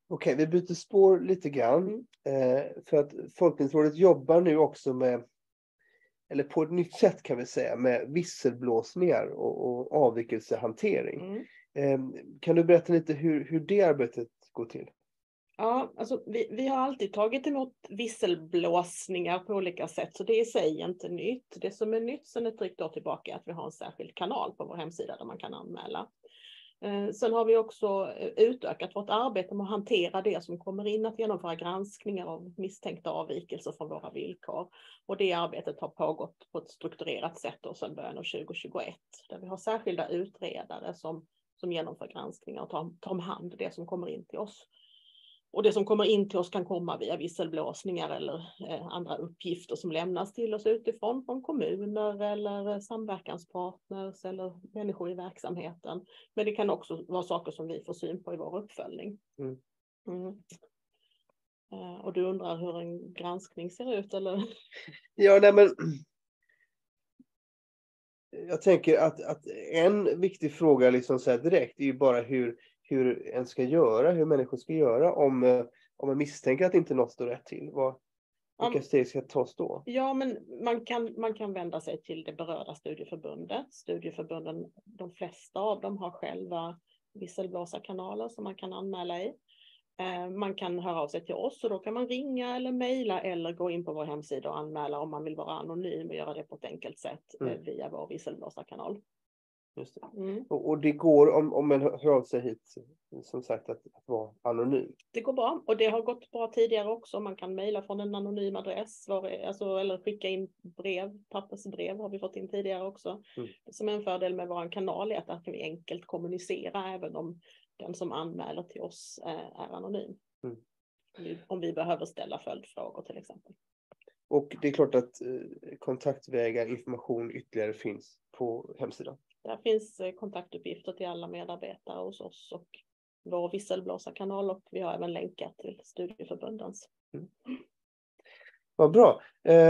Okej, vi byter spår lite grann. För att Folkbildningsrådet jobbar nu också med, eller på ett nytt sätt kan vi säga, med visselblåsningar och avvikelsehantering. Kan du berätta lite hur det arbetet går till? Ja, alltså vi har alltid tagit emot visselblåsningar på olika sätt, så det är i sig inte nytt. Det som är nytt sedan ett drygt år tillbaka är att vi har en särskild kanal på vår hemsida där man kan anmäla. Sen har vi också utökat vårt arbete med att hantera det som kommer in, att genomföra granskningar av misstänkta avvikelser från våra villkor. Och det arbetet har pågått på ett strukturerat sätt sedan början av 2021. Där vi har särskilda utredare som genomför granskningar och tar om hand det som kommer in till oss. Och det som kommer in till oss kan komma via visselblåsningar eller andra uppgifter som lämnas till oss utifrån, från kommuner eller samverkanspartners eller människor i verksamheten. Men det kan också vara saker som vi får syn på i vår uppföljning. Och du undrar hur en granskning ser ut, eller? Ja, nej men jag tänker att en viktig fråga liksom så här direkt är ju bara hur en ska göra, hur människor ska göra om man misstänker att inte något står rätt till. Vilka steg ska tas då? Ja, men man kan vända sig till det berörda studieförbundet. Studieförbunden, de flesta av dem har själva visselblåsarkanaler som man kan anmäla i. Man kan höra av sig till oss och då kan man ringa eller mejla eller gå in på vår hemsida och anmäla om man vill vara anonym och göra det på ett enkelt sätt via vår visselblåsarkanal. Just det. Och det går om man hör av sig hit, som sagt, att vara anonym. Det går bra, och det har gått bra tidigare också. Man kan mejla från en anonym adress eller skicka in pappersbrev har vi fått in tidigare också. Som en fördel med vår kanal är att vi enkelt kommunicera även om den som anmäler till oss är anonym. Om vi behöver ställa följdfrågor till exempel. Och det är klart att kontaktvägar, information ytterligare finns på hemsidan. Där finns kontaktuppgifter till alla medarbetare hos oss och vår visselblåsarkanal, och vi har även länkar till studieförbundens. Vad bra.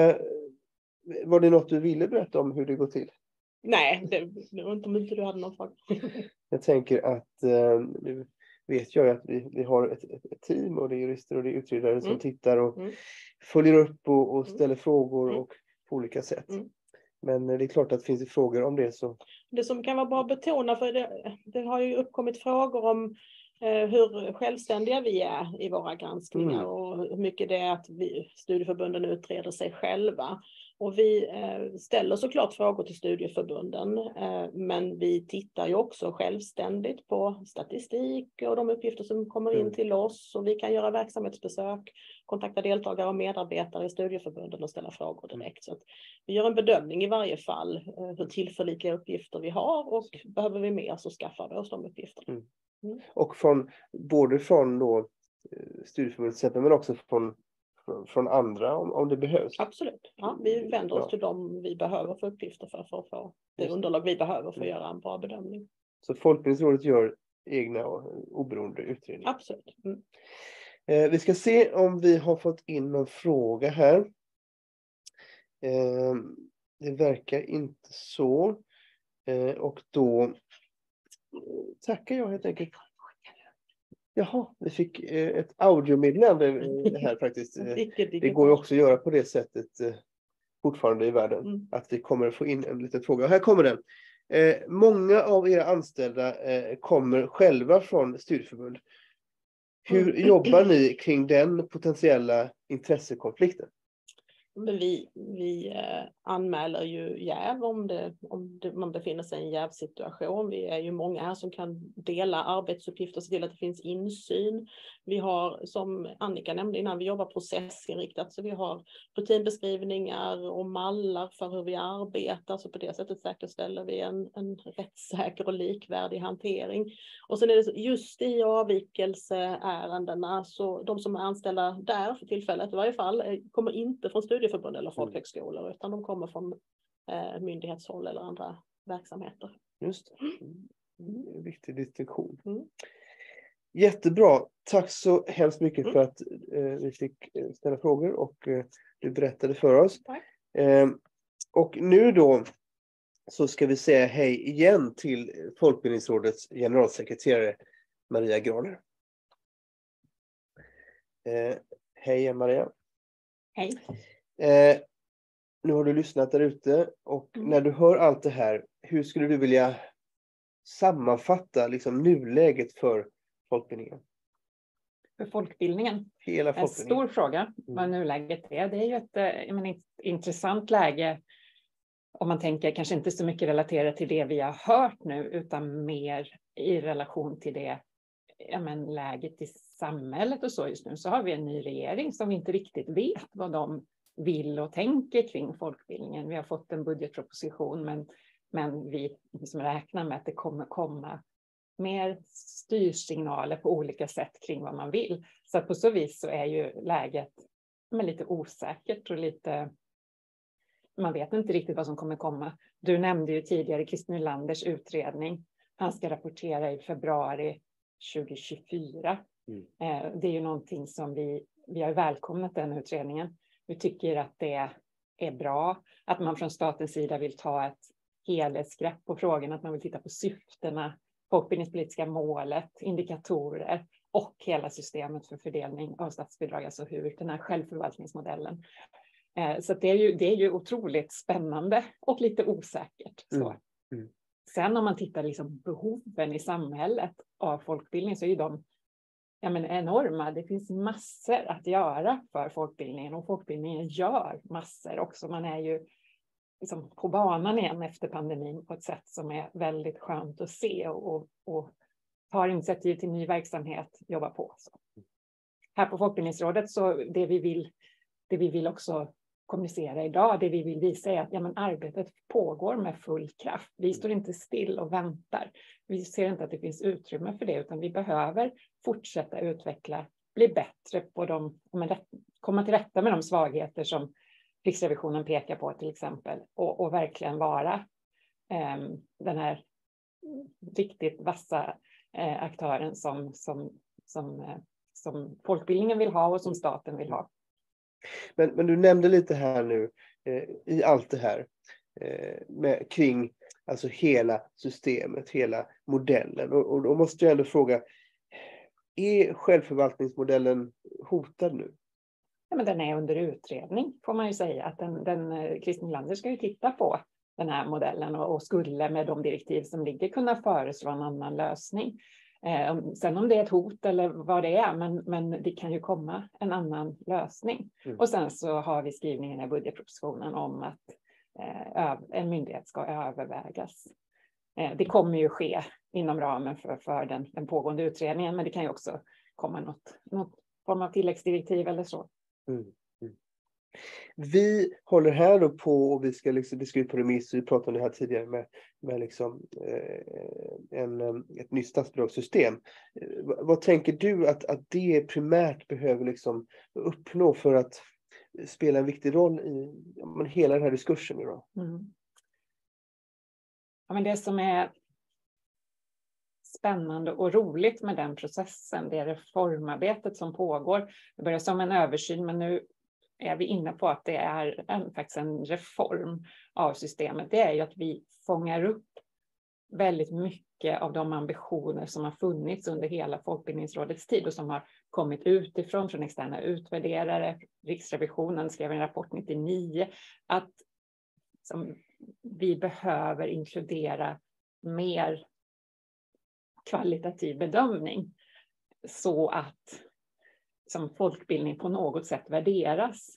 Var det något du ville berätta om hur det går till? Nej, det var inte om inte du hade någon fråga. Jag tänker att nu vet jag att vi har ett team, och det är jurister och det är utredare som tittar och följer upp och ställer frågor och på olika sätt. Men det är klart att finns det frågor om det så... Det som kan vara bra att betona, för det har ju uppkommit frågor om hur självständiga vi är i våra granskningar och hur mycket det är att studieförbunden utreder sig själva. Och vi ställer såklart frågor till studieförbunden, men vi tittar ju också självständigt på statistik och de uppgifter som kommer in till oss, och vi kan göra verksamhetsbesök, kontakta deltagare och medarbetare i studieförbunden och ställa frågor direkt. Så att vi gör en bedömning i varje fall hur tillförlitliga uppgifter vi har, och behöver vi mer så skaffar vi oss de uppgifterna. Och både från då studieförbundet men också från andra om det behövs. Absolut. Ja, vi vänder oss till dem vi behöver för uppgifter för att få det underlag vi behöver för att göra en bra bedömning. Så Folkbildningsrådet gör egna oberoende utredningar? Absolut. Vi ska se om vi har fått in någon fråga här. Det verkar inte så. Och då tackar jag helt enkelt. Jaha, vi fick ett audiomeddelande här faktiskt. Det går ju också att göra på det sättet fortfarande i världen. Att vi kommer få in en liten fråga. Och här kommer den. Många av era anställda kommer själva från studieförbund. Hur jobbar ni kring den potentiella intressekonflikten? Men vi anmäler ju jäv om man befinner sig i en jävsituation. Vi är ju många här som kan dela arbetsuppgifter och se till att det finns insyn. Vi har, som Annika nämnde innan, vi jobbar processinriktat, så vi har rutinbeskrivningar och mallar för hur vi arbetar. Så på det sättet säkerställer vi en rättssäker och likvärdig hantering. Och sen är det just i avvikelseärendena, så de som är anställda där för tillfället i varje fall kommer inte från studieförbund eller folkhögskolor, utan de kommer från myndighetshåll eller andra verksamheter. Just det. En viktig distinktion. Jättebra. Tack så hemskt mycket för att vi fick ställa frågor och du berättade för oss. Och nu då så ska vi säga hej igen till Folkbildningsrådets generalsekreterare Maria Graner. Hej Maria. Hej. Nu har du lyssnat där ute och när du hör allt det här, hur skulle du vilja sammanfatta liksom nuläget för folkbildningen? För folkbildningen. Hela En folkbildningen. stor fråga vad nuläget är. Det är ju ett intressant läge om man tänker kanske inte så mycket relaterat till det vi har hört nu utan mer i relation till det läget i samhället och så just nu. Så har vi en ny regering som vi inte riktigt vet vad de vill och tänker kring folkbildningen. Vi har fått en budgetproposition men vi som räknar med att det kommer komma mer styrsignaler på olika sätt kring vad man vill. Så att på så vis så är ju läget lite osäkert och lite, man vet inte riktigt vad som kommer komma. Du nämnde ju tidigare Christer Nylanders utredning. Han ska rapportera i februari 2024. Det är ju någonting som vi har välkomnat den utredningen. Vi tycker att det är bra att man från statens sida vill ta ett helhetsgrepp på frågan, att man vill titta på syftena, folkbildningspolitiska målet, indikatorer och hela systemet för fördelning av statsbidrag, alltså hur den här självförvaltningsmodellen. Så det är ju otroligt spännande och lite osäkert. Så. Sen om man tittar liksom behoven i samhället av folkbildning så är ju de enorma. Det finns massor att göra för folkbildningen och folkbildningen gör massor också. Man är ju liksom på banan igen efter pandemin på ett sätt som är väldigt skönt att se och tar initiativ till ny verksamhet, jobbar på. Så. Här på Folkbildningsrådet så det vi vill också kommunicera idag, det vi vill visa är att arbetet pågår med full kraft. Vi står inte still och väntar. Vi ser inte att det finns utrymme för det utan vi behöver fortsätta utveckla, bli bättre på komma till rätta med de svagheter som Riksrevisionen pekar på till exempel och verkligen vara den här riktigt vassa aktören som folkbildningen vill ha och som staten vill ha. Men du nämnde lite här nu i allt det här kring alltså hela systemet, hela modellen och då måste jag ändå fråga, är självförvaltningsmodellen hotad nu? Ja, men den är under utredning får man ju säga. Att Christer Nylander ska ju titta på den här modellen och skulle med de direktiv som ligger kunna föreslå en annan lösning. Sen om det är ett hot eller vad det är, men det kan ju komma en annan lösning. Och sen så har vi skrivningen i budgetpropositionen om att en myndighet ska övervägas. Det kommer ju ske inom ramen för den pågående utredningen, men det kan ju också komma något form av tilläggsdirektiv eller så. Vi håller här då på och vi ska ut på remiss. Vi pratade om det här tidigare med liksom, ett nytt statsbidragssystem. Vad tänker du att det primärt behöver liksom uppnå för att spela en viktig roll i hela den här diskursen idag? Ja, men det som är spännande och roligt med den processen, det är reformarbetet som pågår. Det börjar som en översyn, men nu är vi inne på att det är faktiskt en reform av systemet. Det är ju att vi fångar upp väldigt mycket av de ambitioner som har funnits under hela Folkbildningsrådets tid och som har kommit utifrån från externa utvärderare. Riksrevisionen skrev en rapport 1999 att vi behöver inkludera mer kvalitativ bedömning så att som folkbildning på något sätt värderas.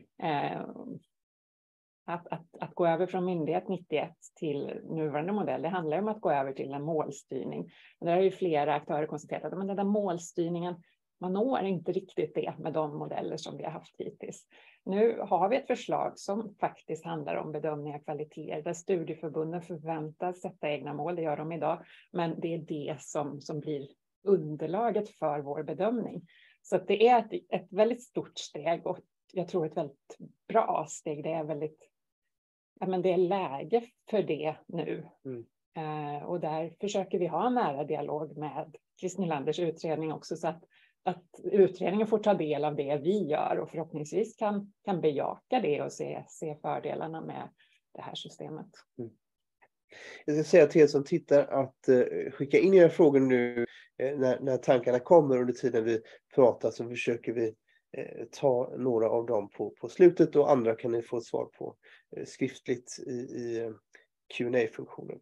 Att gå över från myndighet 91 till nuvarande modell, det handlar om att gå över till en målstyrning. Och där har ju flera aktörer konstaterat att den där målstyrningen, man når inte riktigt det med de modeller som vi har haft hittills. Nu har vi ett förslag som faktiskt handlar om bedömning av kvaliteter, där studieförbunden förväntas sätta egna mål, det gör de idag, men det är det som blir underlaget för vår bedömning. Så att det är ett väldigt stort steg och jag tror ett väldigt bra steg. Det är det är läge för det nu. Och där försöker vi ha en nära dialog med Christer Nylanders utredning också så att utredningen får ta del av det vi gör och förhoppningsvis kan bejaka det och se fördelarna med det här systemet. Jag ska säga till er som tittar att skicka in era frågor nu när tankarna kommer under tiden vi pratar, så försöker vi ta några av dem på slutet, och andra kan ni få svar på skriftligt i Q&A-funktionen.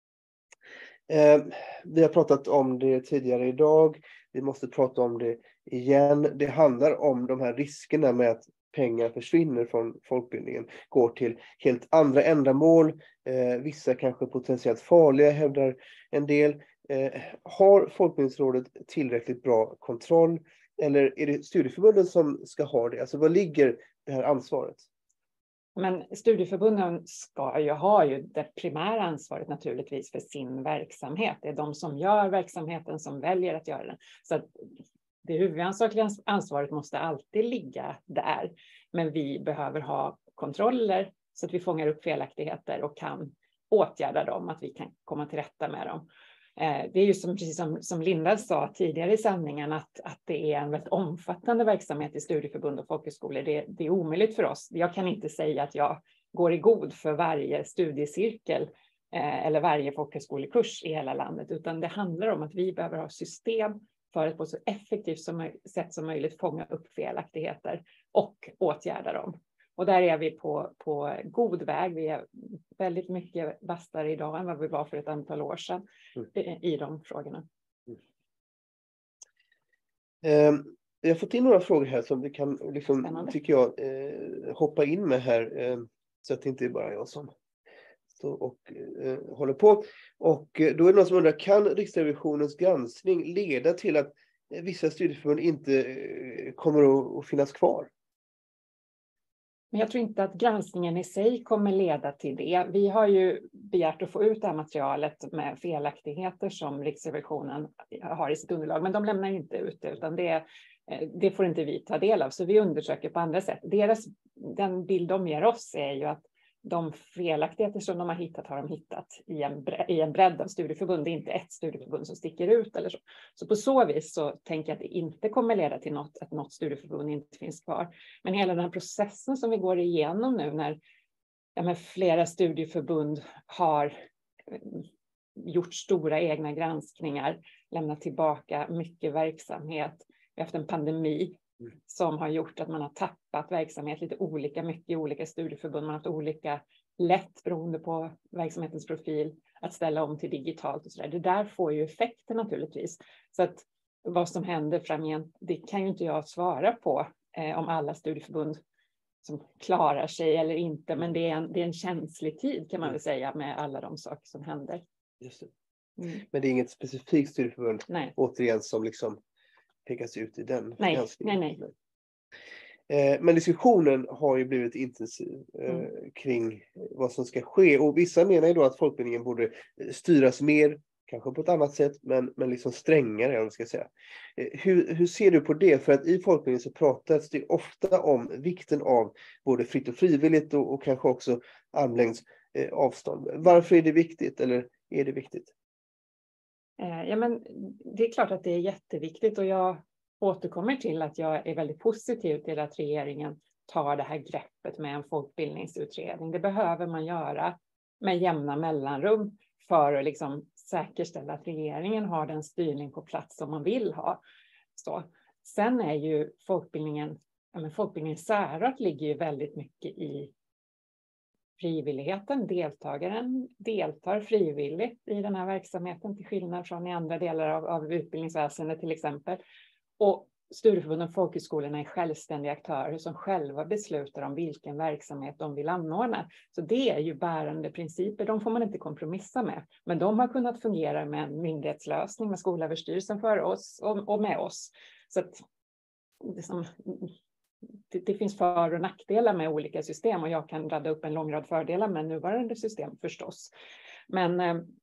Vi har pratat om det tidigare idag. Vi måste prata om det igen. Det handlar om de här riskerna med att pengar försvinner från folkbildningen, går till helt andra ändamål. Vissa kanske potentiellt farliga, hävdar en del. Har Folkbildningsrådet tillräckligt bra kontroll, eller är det studieförbunden som ska ha det? Alltså, vad ligger det här ansvaret? Men studieförbunden har ju det primära ansvaret naturligtvis för sin verksamhet. Det är de som gör verksamheten som väljer att göra den. Så att det huvudansvariga ansvaret måste alltid ligga där. Men vi behöver ha kontroller så att vi fångar upp felaktigheter och kan åtgärda dem, att vi kan komma till rätta med dem. Det är ju precis som Linda sa tidigare i sändningen, att det är en väldigt omfattande verksamhet i studieförbund och folkhögskolor. Det är omöjligt för oss. Jag kan inte säga att jag går i god för varje studiecirkel eller varje folkhögskolekurs i hela landet, utan det handlar om att vi behöver ha system för att på så effektivt sätt som möjligt fånga upp felaktigheter och åtgärda dem. Och där är vi på god väg. Vi är väldigt mycket vassare idag än vad vi var för ett antal år sedan i de frågorna. Jag har fått in några frågor här som vi kan, tycker jag, hoppa in med här. Så att det inte är bara jag som står och håller på. Och då är det någon som undrar, kan Riksrevisionens granskning leda till att vissa studieförbund inte kommer att finnas kvar? Men jag tror inte att granskningen i sig kommer leda till det. Vi har ju begärt att få ut det här materialet med felaktigheter som Riksrevisionen har i sitt underlag, men de lämnar inte ut det, utan det får inte vi ta del av. Så vi undersöker på andra sätt. Den bild de ger oss är ju att de felaktigheter som de har hittat i en bredd av studieförbund. Det är inte ett studieförbund som sticker ut eller så. Så på så vis så tänker jag att det inte kommer leda till att något studieförbund inte finns kvar. Men hela den här processen som vi går igenom nu, när flera studieförbund har gjort stora egna granskningar, lämnat tillbaka mycket verksamhet efter en pandemi som har gjort att man har tappat verksamhet lite olika mycket i olika studieförbund. Man har haft olika lätt, beroende på verksamhetens profil, att ställa om till digitalt och så där. Det där får ju effekter naturligtvis. Så att vad som händer framgent, det kan ju inte jag svara på om alla studieförbund som klarar sig eller inte. Men det är en känslig tid, kan man väl säga, med alla de saker som händer. Just det. Men det är inget specifikt studieförbund, återigen, som liksom pekas ut i den granskningen. Nej. Men diskussionen har ju blivit intensiv kring vad som ska ske. Och vissa menar ju då att folkbildningen borde styras mer, kanske på ett annat sätt, men liksom strängare, om jag ska säga. Hur ser du på det? För att i folkbildningen så pratas det ofta om vikten av både fritt och frivilligt och kanske också armlängds avstånd. Varför är det viktigt, eller är det viktigt? Ja, men det är klart att det är jätteviktigt, och jag återkommer till att jag är väldigt positiv till att regeringen tar det här greppet med en folkbildningsutredning. Det behöver man göra med jämna mellanrum för att liksom säkerställa att regeringen har den styrning på plats som man vill ha. Så. Sen är ju folkbildningens särart ligger ju väldigt mycket i frivilligheten. Deltagaren deltar frivilligt i den här verksamheten, till skillnad från i andra delar av utbildningsväsendet till exempel. Och studieförbunden och folkhögskolorna är självständiga aktörer som själva beslutar om vilken verksamhet de vill anordna. Så det är ju bärande principer, de får man inte kompromissa med. Men de har kunnat fungera med en myndighetslösning med Skolöverstyrelsen för oss och med oss. Så att det finns för- och nackdelar med olika system, och jag kan radda upp en lång rad fördelar med nuvarande system förstås. Men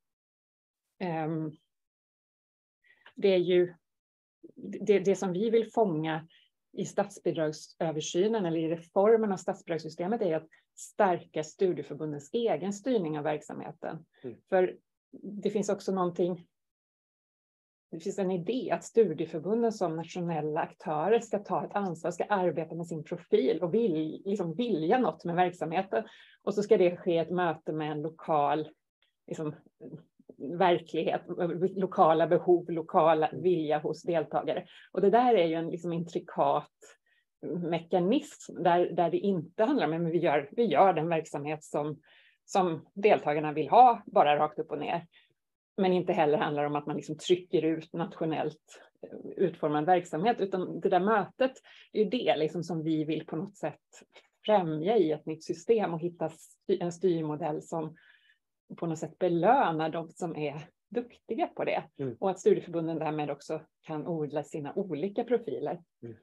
det är ju det som vi vill fånga i statsbidragsöversynen eller i reformen av statsbidragssystemet är att stärka studieförbundens egen styrning av verksamheten. För det finns också det finns en idé att studieförbunden som nationella aktörer ska ta ett ansvar, ska arbeta med sin profil och vilja något med verksamheten. Och så ska det ske ett möte med en lokal verklighet, lokala behov, lokala vilja hos deltagare. Och det där är ju en intrikat mekanism där det inte handlar om att vi gör den verksamhet som deltagarna vill ha, bara rakt upp och ner. Men inte heller handlar om att man liksom trycker ut nationellt utformad verksamhet, utan det där mötet är ju det liksom som vi vill på något sätt främja i ett nytt system och hitta en styrmodell som på något sätt belönar de som är duktiga på det. Och att studieförbunden därmed också kan odla sina olika profiler.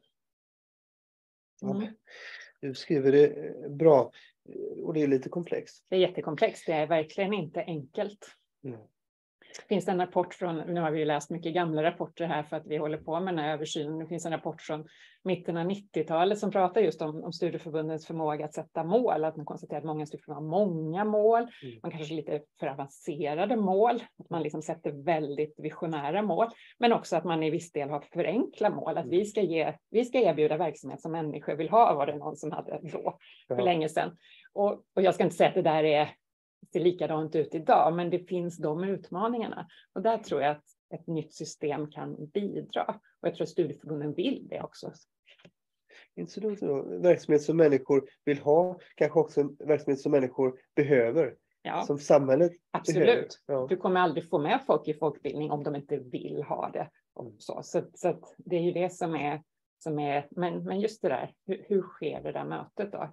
Ja, du skriver det bra, och det är lite komplext. Det är jättekomplext, det är verkligen inte enkelt. Finns det en rapport från, nu har vi ju läst mycket gamla rapporter här för att vi håller på med den här översynen. Det finns en rapport från mitten av 90-talet som pratar just om studieförbundens förmåga att sätta mål. Att man konstaterar att många studieförbund har många mål. Man kanske lite för avancerade mål. Att man liksom sätter väldigt visionära mål. Men också att man i viss del har förenkla mål. Att vi ska erbjuda verksamhet som människor vill ha, var det någon som hade då för länge sedan. Och jag ska inte säga att det där ser likadant ut idag, men det finns de utmaningarna. Och där tror jag att ett nytt system kan bidra. Och jag tror att studieförbunden vill det också. Inte så dumt då. Verksamhet som människor vill ha, kanske också en verksamhet som människor behöver. Ja, som samhället absolut. behöver. Ja. Du kommer aldrig få med folk i folkbildning om de inte vill ha det. Så att det är ju det som är men just det där, hur sker det där mötet då?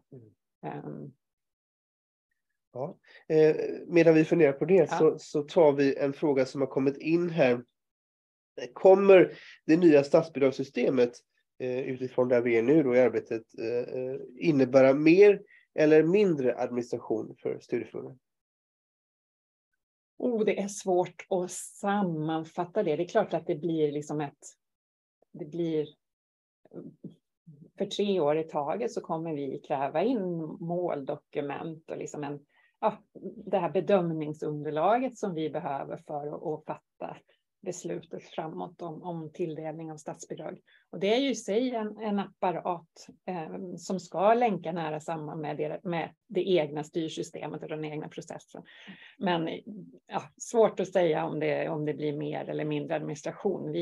Ja. Medan vi funderar på det så tar vi en fråga som har kommit in här. Kommer det nya statsbidragssystemet utifrån där vi är nu då i arbetet innebära mer eller mindre administration för studieförbunden? Det är svårt att sammanfatta det. Det är klart att det blir liksom för 3 år i taget så kommer vi kräva in måldokument och liksom det här bedömningsunderlaget som vi behöver för att fatta beslutet framåt om tilldelning av statsbidrag. Och det är ju i sig en apparat som ska länka nära samman med det egna styrsystemet och den egna processen. Men svårt att säga om det blir mer eller mindre administration.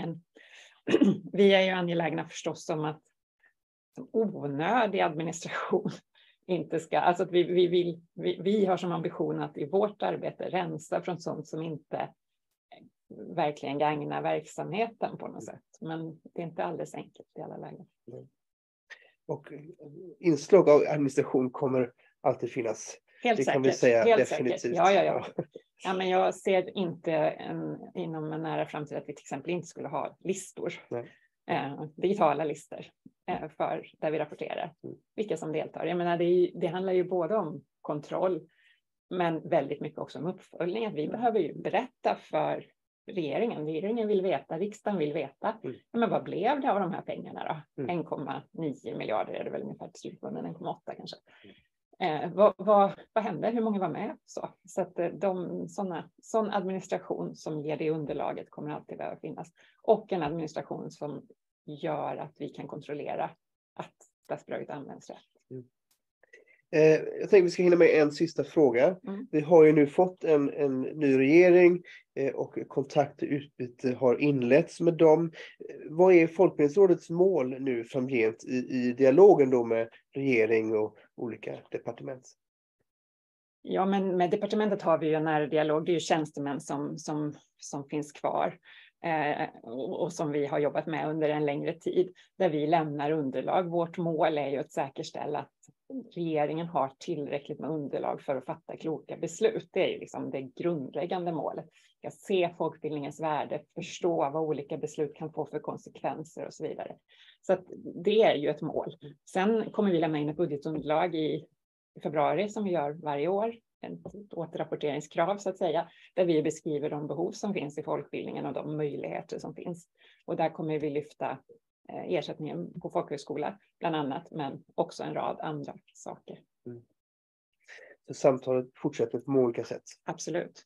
Vi är ju angelägna förstås om att onödig administration inte ska, alltså att vi har som ambition att i vårt arbete rensa från sånt som inte verkligen gagnar verksamheten på något sätt. Men det är inte alldeles enkelt i alla lägen. Och inslag av administration kommer alltid finnas. Helt det säkert. Kan vi säga helt definitivt. Säkert. Ja, men jag ser inte inom en nära framtid att vi till exempel inte skulle ha listor. Digitala listor för där vi rapporterar vilka som deltar. Jag menar, det handlar ju både om kontroll men väldigt mycket också om uppföljning. Att vi behöver ju berätta för regeringen. Regeringen vill veta, riksdagen vill veta. Men vad blev det av de här pengarna då? 1,9 miljarder är det väl ungefär till studieförbunden, 1,8 kanske. Vad hände? Hur många var med? Så att sån administration som ger det underlaget kommer alltid behöva finnas. Och en administration som gör att vi kan kontrollera att statsbidraget används rätt. Jag tänkte vi ska hinna med en sista fråga. Vi har ju nu fått en ny regering och kontakt och utbyte har inletts med dem. Vad är Folkbildningsrådets mål nu framgent i dialogen då med regering och olika departement? Ja, men med departementet har vi ju en nära dialog. Det är ju tjänstemän som finns kvar. Och som vi har jobbat med under en längre tid, där vi lämnar underlag. Vårt mål är ju att säkerställa att regeringen har tillräckligt med underlag för att fatta kloka beslut. Det är ju liksom det grundläggande målet. Att se folkbildningens värde, förstå vad olika beslut kan få för konsekvenser och så vidare. Så att det är ju ett mål. Sen kommer vi lämna in ett budgetunderlag i februari som vi gör varje år. Ett återrapporteringskrav så att säga, där vi beskriver de behov som finns i folkbildningen och de möjligheter som finns. Och där kommer vi lyfta ersättningen på folkhögskola bland annat, men också en rad andra saker. Så samtalet fortsätter på olika sätt. Absolut.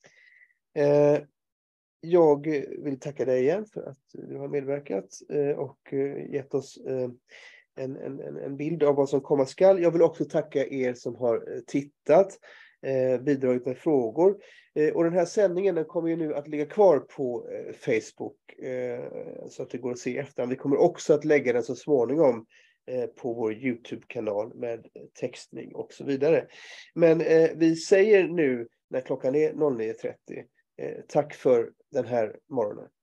Jag vill tacka dig igen för att du har medverkat och gett oss en bild av vad som komma skall. Jag vill också tacka er som har tittat, bidragit med frågor. Och den här sändningen den kommer ju nu att ligga kvar på Facebook så att det går att se efter. Vi kommer också att lägga den så småningom på vår YouTube-kanal med textning och så vidare. Men vi säger nu när klockan är 09.30, tack för den här morgonen.